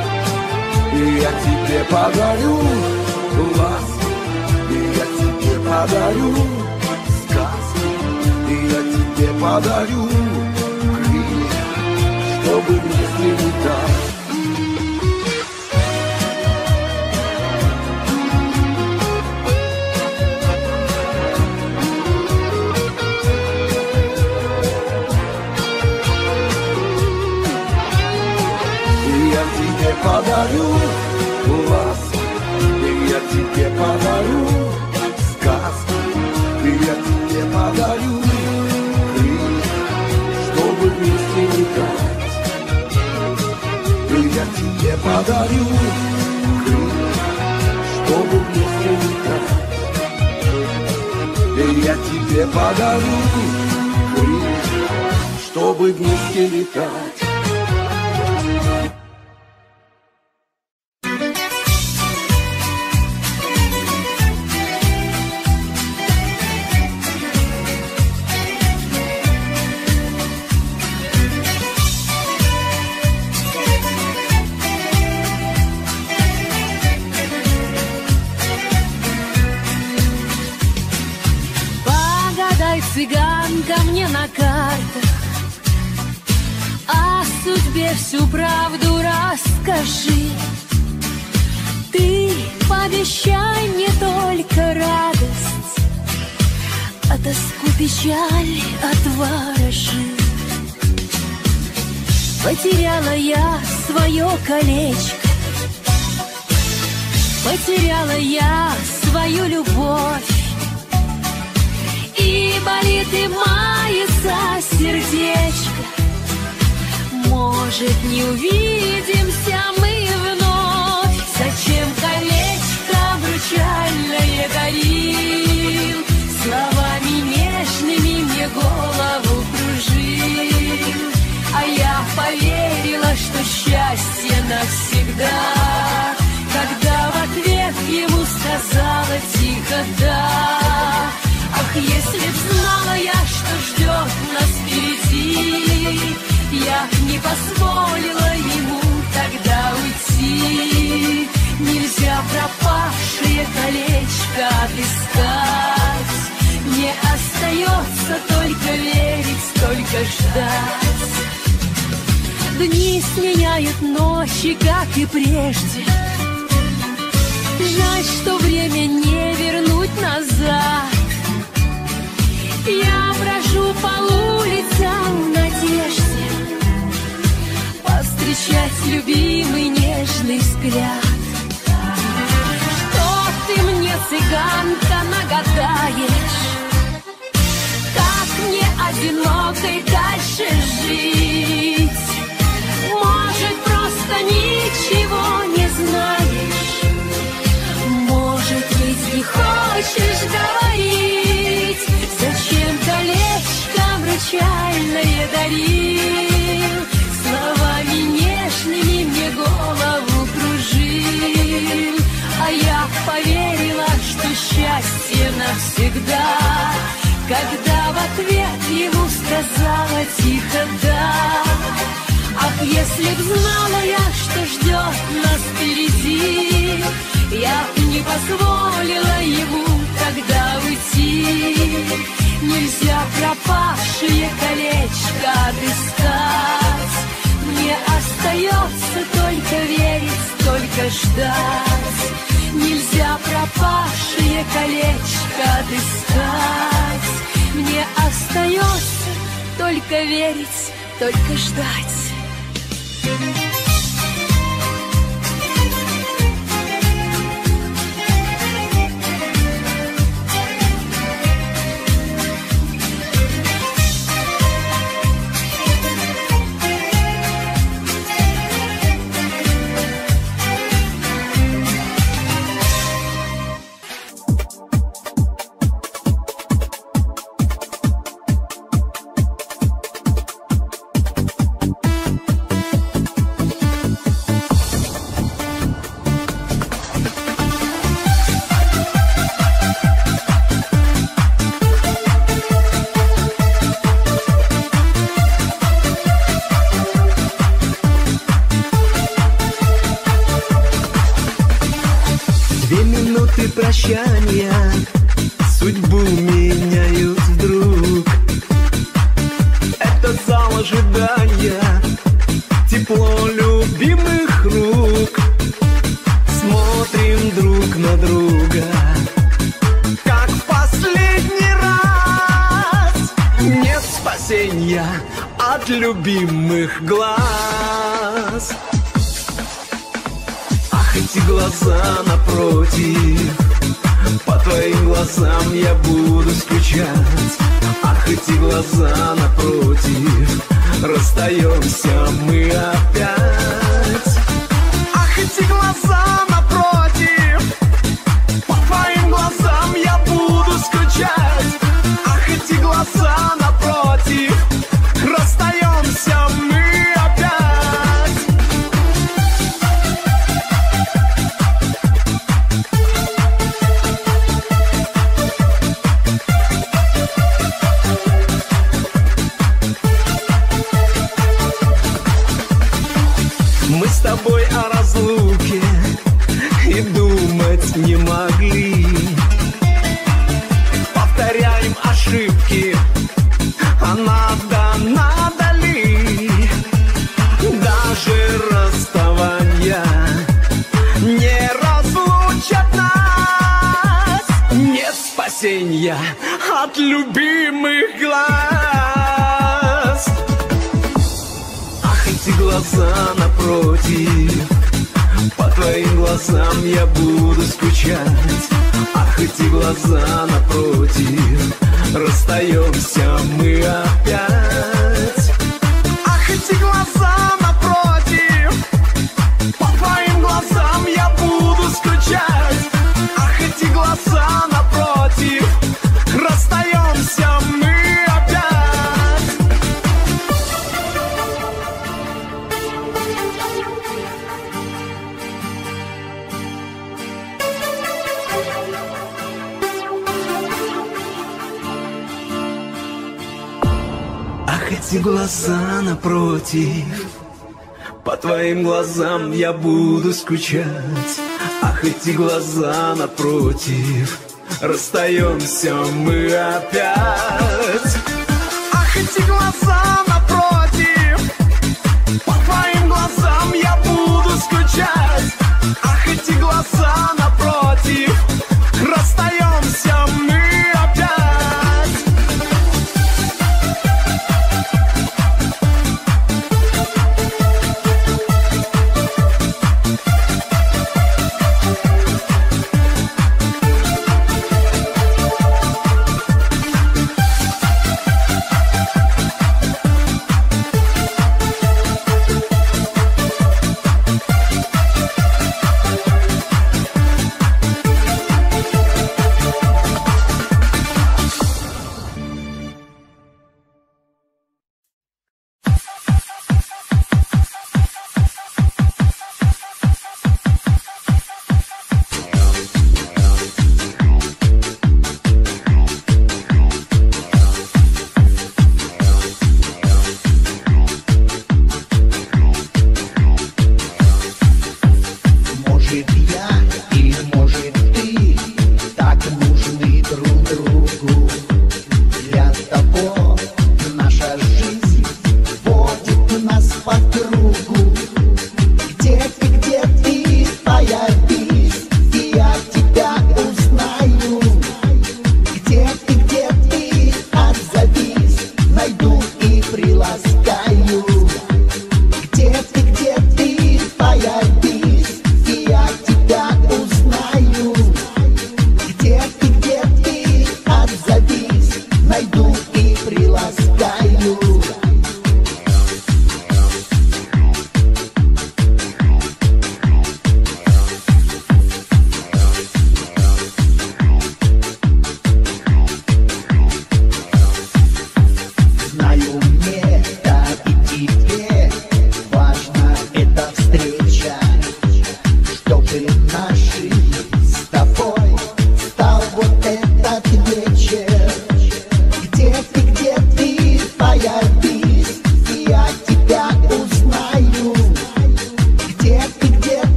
и я тебе подарю ласку, и я тебе подарю сказку, и я тебе подарю крылья, чтобы вместе летать. Подарю ласку, и я тебе подарю сказку, и я тебе подарю крылья, чтобы вместе летать. И я тебе подарю крылья, чтобы вместе летать. И я тебе подарю крылья, чтобы вместе летать. Цыганка мне на картах, о судьбе всю правду расскажи. Ты пообещай мне только радость, а тоску, печаль отворожи. Потеряла я свое колечко, потеряла я свою любовь, и болит и мается сердечко. Может, не увидимся мы вновь? Зачем колечко обручальное дарил, словами нежными мне голову кружил? А я поверила, что счастье навсегда, когда в ответ ему сказала тихо «да». Ах, если б знала я, что ждет нас впереди, я не позволила ему тогда уйти. Нельзя пропавшее колечко отыскать, мне остается только верить, только ждать. Дни сменяют ночи, как и прежде. Жаль, что время не вернуть назад. Я брожу по улицам в надежде повстречать любимый нежный взгляд. Что ты мне, цыганка, нагадаешь? Как мне одинокой дальше жить? Может, просто ничего не знаешь? Может, ведь не хочешь говорить? Зачем колечко обручальное дарил, словами нежными мне голову кружил? А я поверила, что счастье навсегда, когда в ответ ему сказала тихо «да». Ах, если б знала я, что ждет нас впереди, я б не позволила ему тогда уйти. Нельзя пропавшее колечко отыскать, мне остается только верить, только ждать. Нельзя пропавшее колечко отыскать, мне остается только верить, только ждать. от любимых глаз. Ах, эти глаза напротив, по твоим глазам я буду скучать. Ах, эти глаза напротив, расстаемся мы опять. Ах, эти глаза напротив, по твоим глазам я буду скучать. Ах, эти глаза напротив, расстаемся мы опять. Мы с тобой о разлуке и думать не могли. Повторяем ошибки, а надо, надо ли? Даже расставания не разлучат нас. Нет спасения от любимых глаз. Ах, эти глаза напротив, по твоим глазам я буду скучать. Ах, эти глаза напротив, расстаемся мы опять. Ах, эти глаза напротив, по твоим глазам я буду скучать. Ах, эти глаза напротив, расстаемся мы опять. Ах, эти глаза напротив, по твоим глазам я буду скучать. Ах, эти глаза напротив, расстаемся мы опять. Ах, эти глаза напротив, по твоим глазам я буду скучать. Ах, эти глаза напротив, расстаемся мы опять.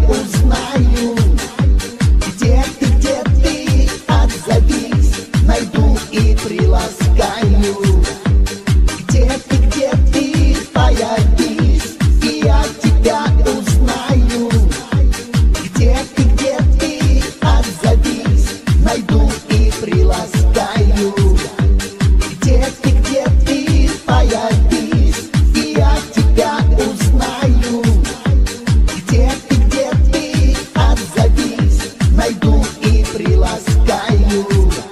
узнаю. Где ты, где ты, отзовись, найду и приласкаю. Где ты, где ты, появись, и я тебя узнаю. Где ты, где ты, отзовись, найду и приласкаю. Где ты, где ты, появись, и я тебя узнаю. Где ты, где ты, отзовись, найду и приласкаю.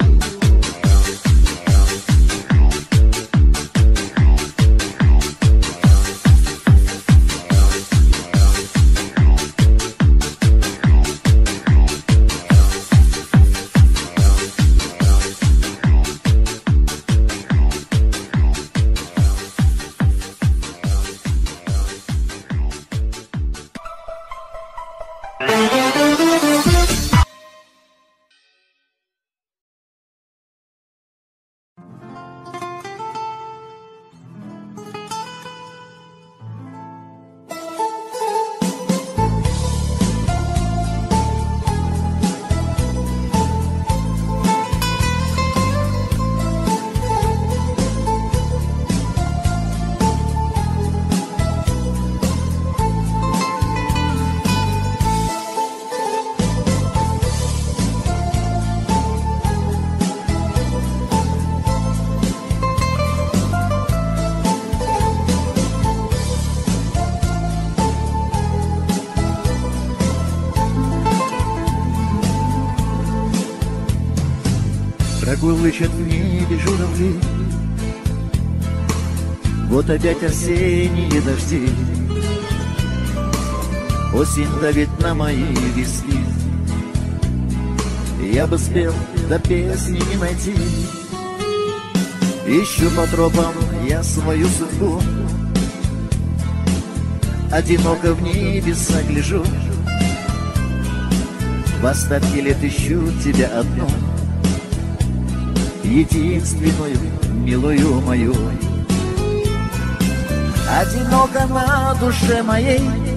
Курлычат в небе журавли. Вот опять осенние дожди. Осень давит на мои виски. Я бы спел, да песни не найти. Ищу по тропам я свою судьбу. Одиноко в небеса гляжу. В остатке лет ищу тебя одну, единственную, милую мою. Одиноко на душе моей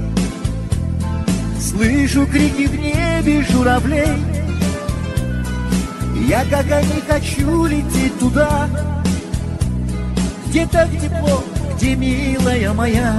слышу крики в небе журавлей. Я, как они, хочу лететь туда, где так тепло, где милая моя.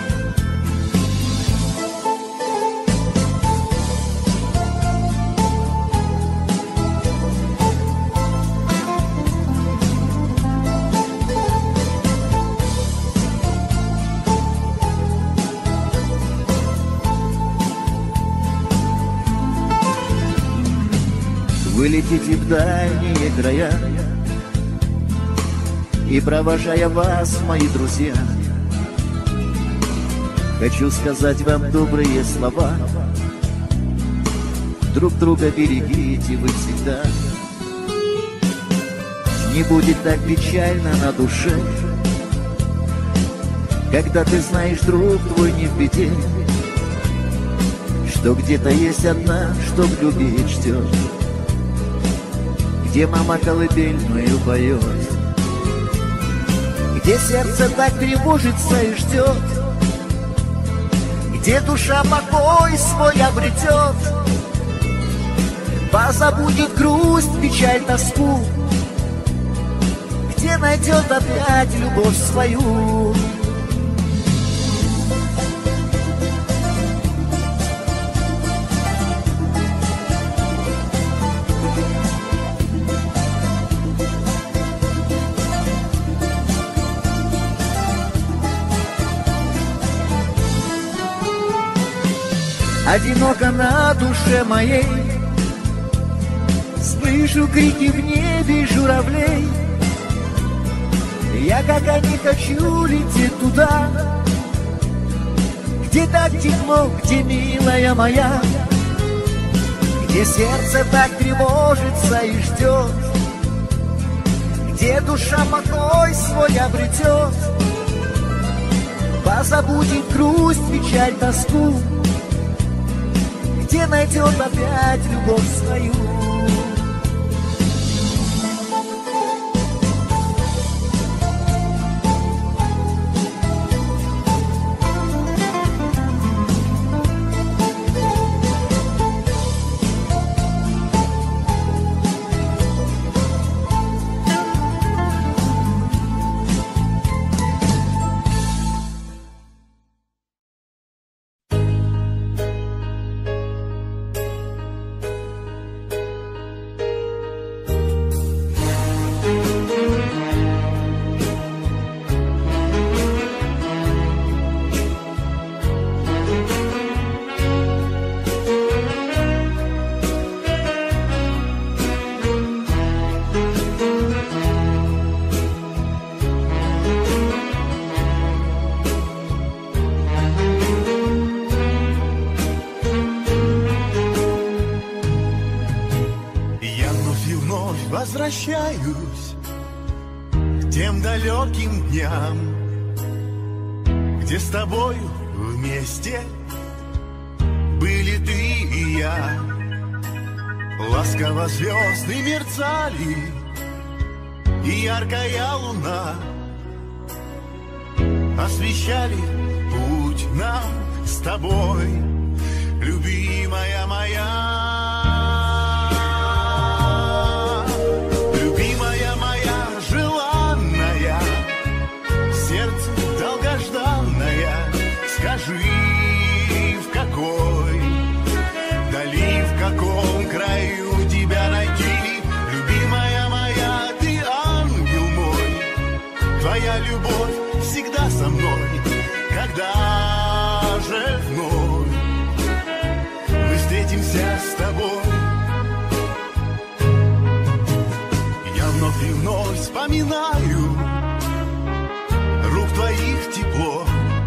Вы летите в дальние края, и провожая вас, мои друзья, хочу сказать вам добрые слова. Друг друга берегите вы всегда. Не будет так печально на душе, когда ты знаешь, друг твой не в беде, что где-то есть одна, что любить ждет, где мама колыбельную поет, где сердце так тревожится и ждет, где душа покой свой обретет, позабудет грусть, печаль, тоску, где найдет опять любовь свою. Одиноко на душе моей слышу крики в небе журавлей. Я, как они, хочу лететь туда, где так тепло, где милая моя, где сердце так тревожится и ждет, где душа покой свой обретет, позабудет грусть, печаль, тоску, где найдет опять любовь свою. возвращаюсь к тем далеким дням, где с тобою вместе были ты и я. Ласково звезды мерцали, и яркая луна освещали путь нам с тобой, любимая моя. Любимая моя, желанная, сердце долгожданная, скажи, в какой дали, в каком краю тебя найти? Любимая моя, ты ангел мой, твоя любовь всегда со мной. Когда же вновь мы встретимся с тобой? Я вновь и вновь вспоминаю рук твоих тепло,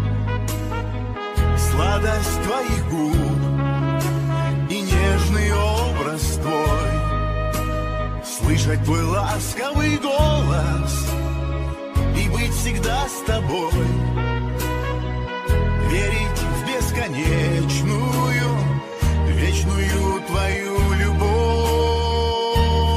сладость твоих губ и нежный образ твой. Слышать твой ласковый голос и быть всегда с тобой. Верить в бесконечную, вечную твою любовь.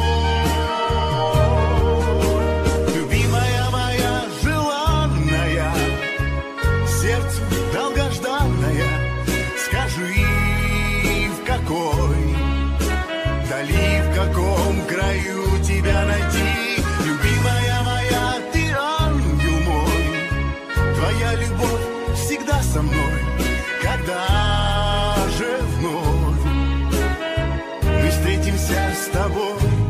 Любимая моя, желанная, сердцу долгожданная, скажи, в какой дали, в каком краю тебя найти? Любимая моя, ты ангел мой, твоя любовь всегда со мной. Когда же вновь мы встретимся с тобой?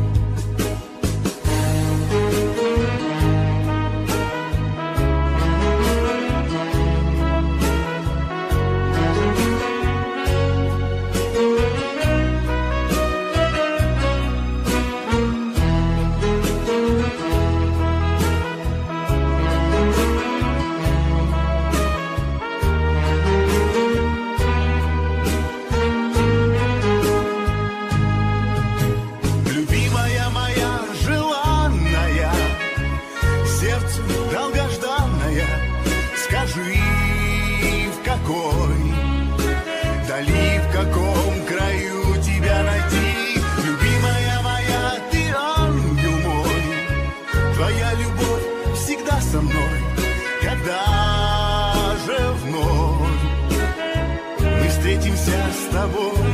Дали, в каком краю тебя найти? Любимая моя, ты ангел мой, твоя любовь всегда со мной. Когда же вновь мы встретимся с тобой?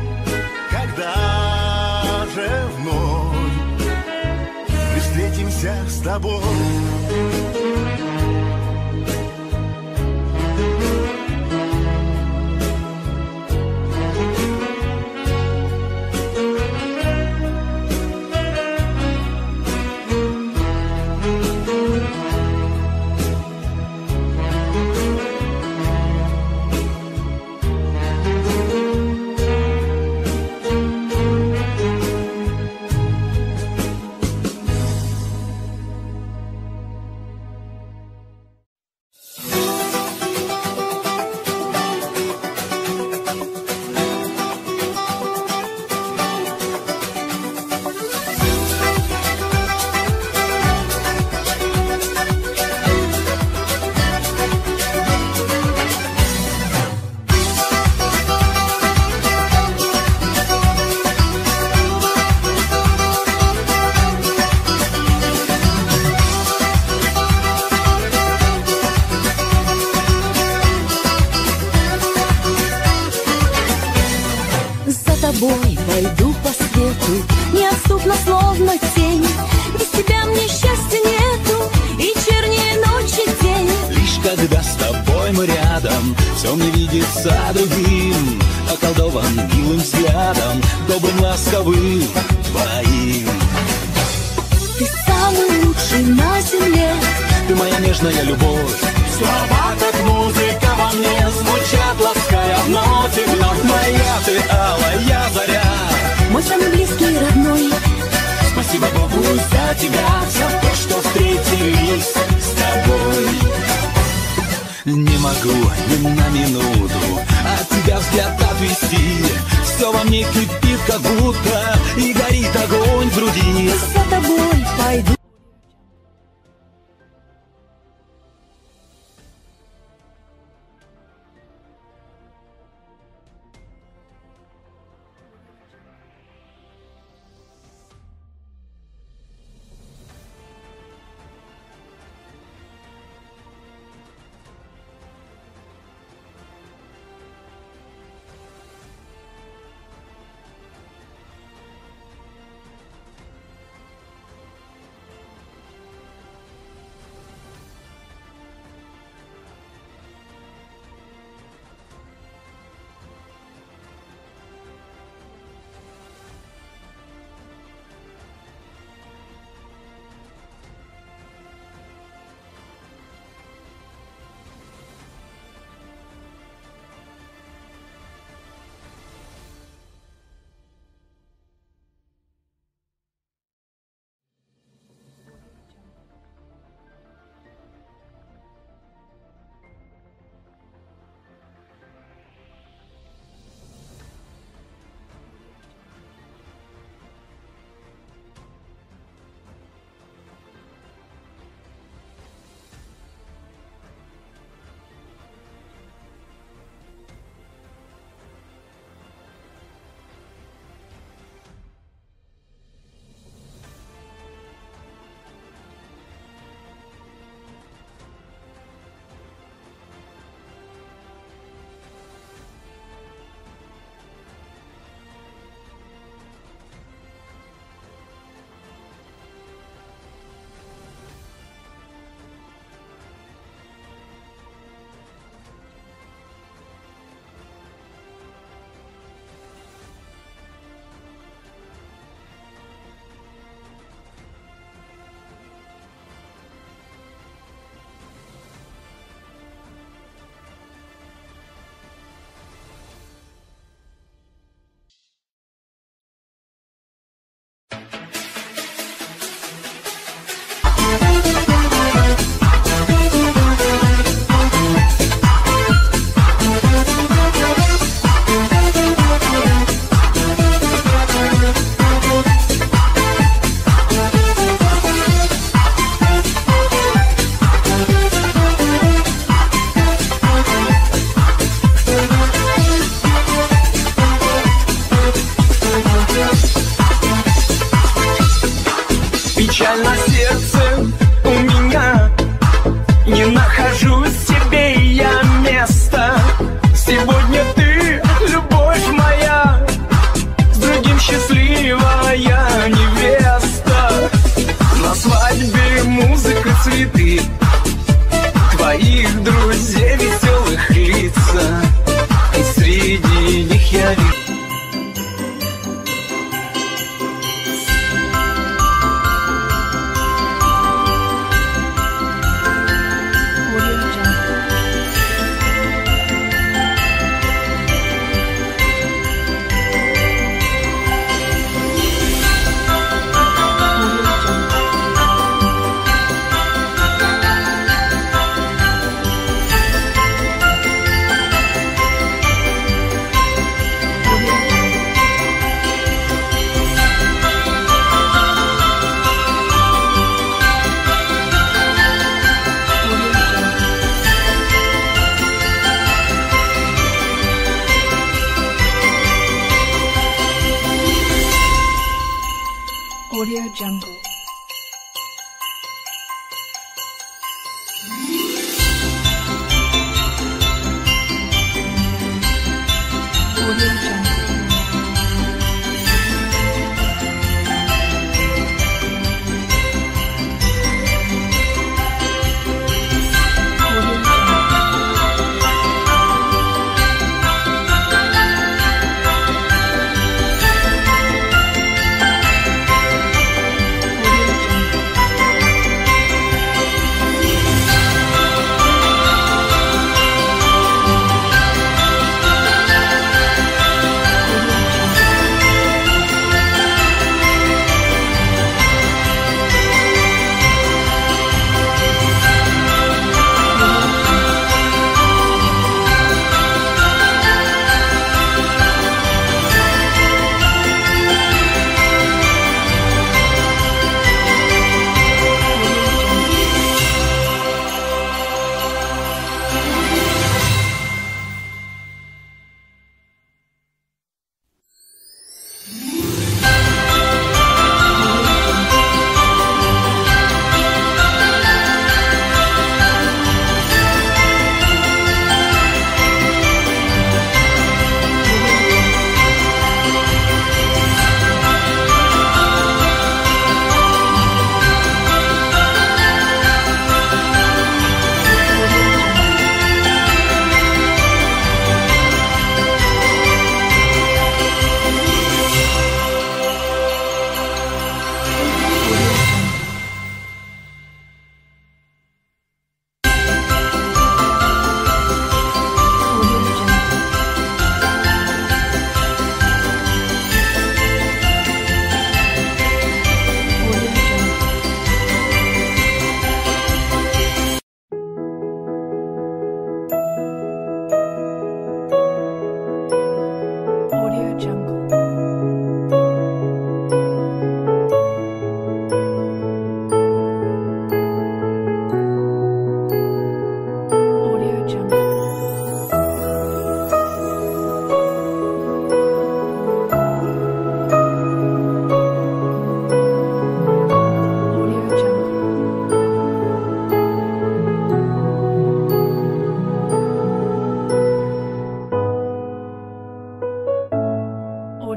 Когда же вновь мы встретимся с тобой? Пойду по свету, неотступно словно тень. Без тебя мне счастья нету, и чернее ночи день. Лишь когда с тобой мы рядом, все мне видится другим, околдован милым взглядом, добрым, ласковым твоим. Ты самый лучший на земле, ты моя нежная любовь. Слова, как музыка во мне, звучат, лаская вновь и вновь. Моя ты алая заря, мой самый близкий и родной. Спасибо Богу за тебя, за то, что встретились с тобой. Не могу ни на минуту от тебя взгляд отвести. Все во мне кипит, как будто, и горит огонь груди. За тобой пойду. Печаль на сердце у меня, не нахожу себе я места. Сегодня ты, любовь моя, с другим счастливая невеста. На свадьбе музыка, цветы, твоих друзей веселых лица, и среди них я вижу. Audio Jungle. Audio Jungle. Audio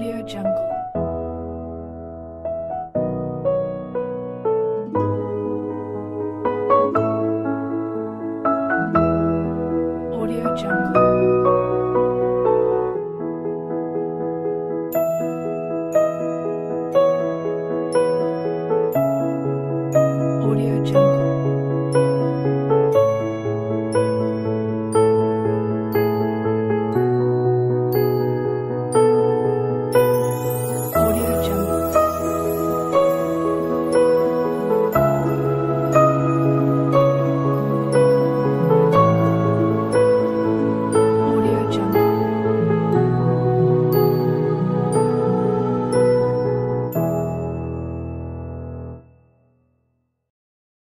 Audio Jungle.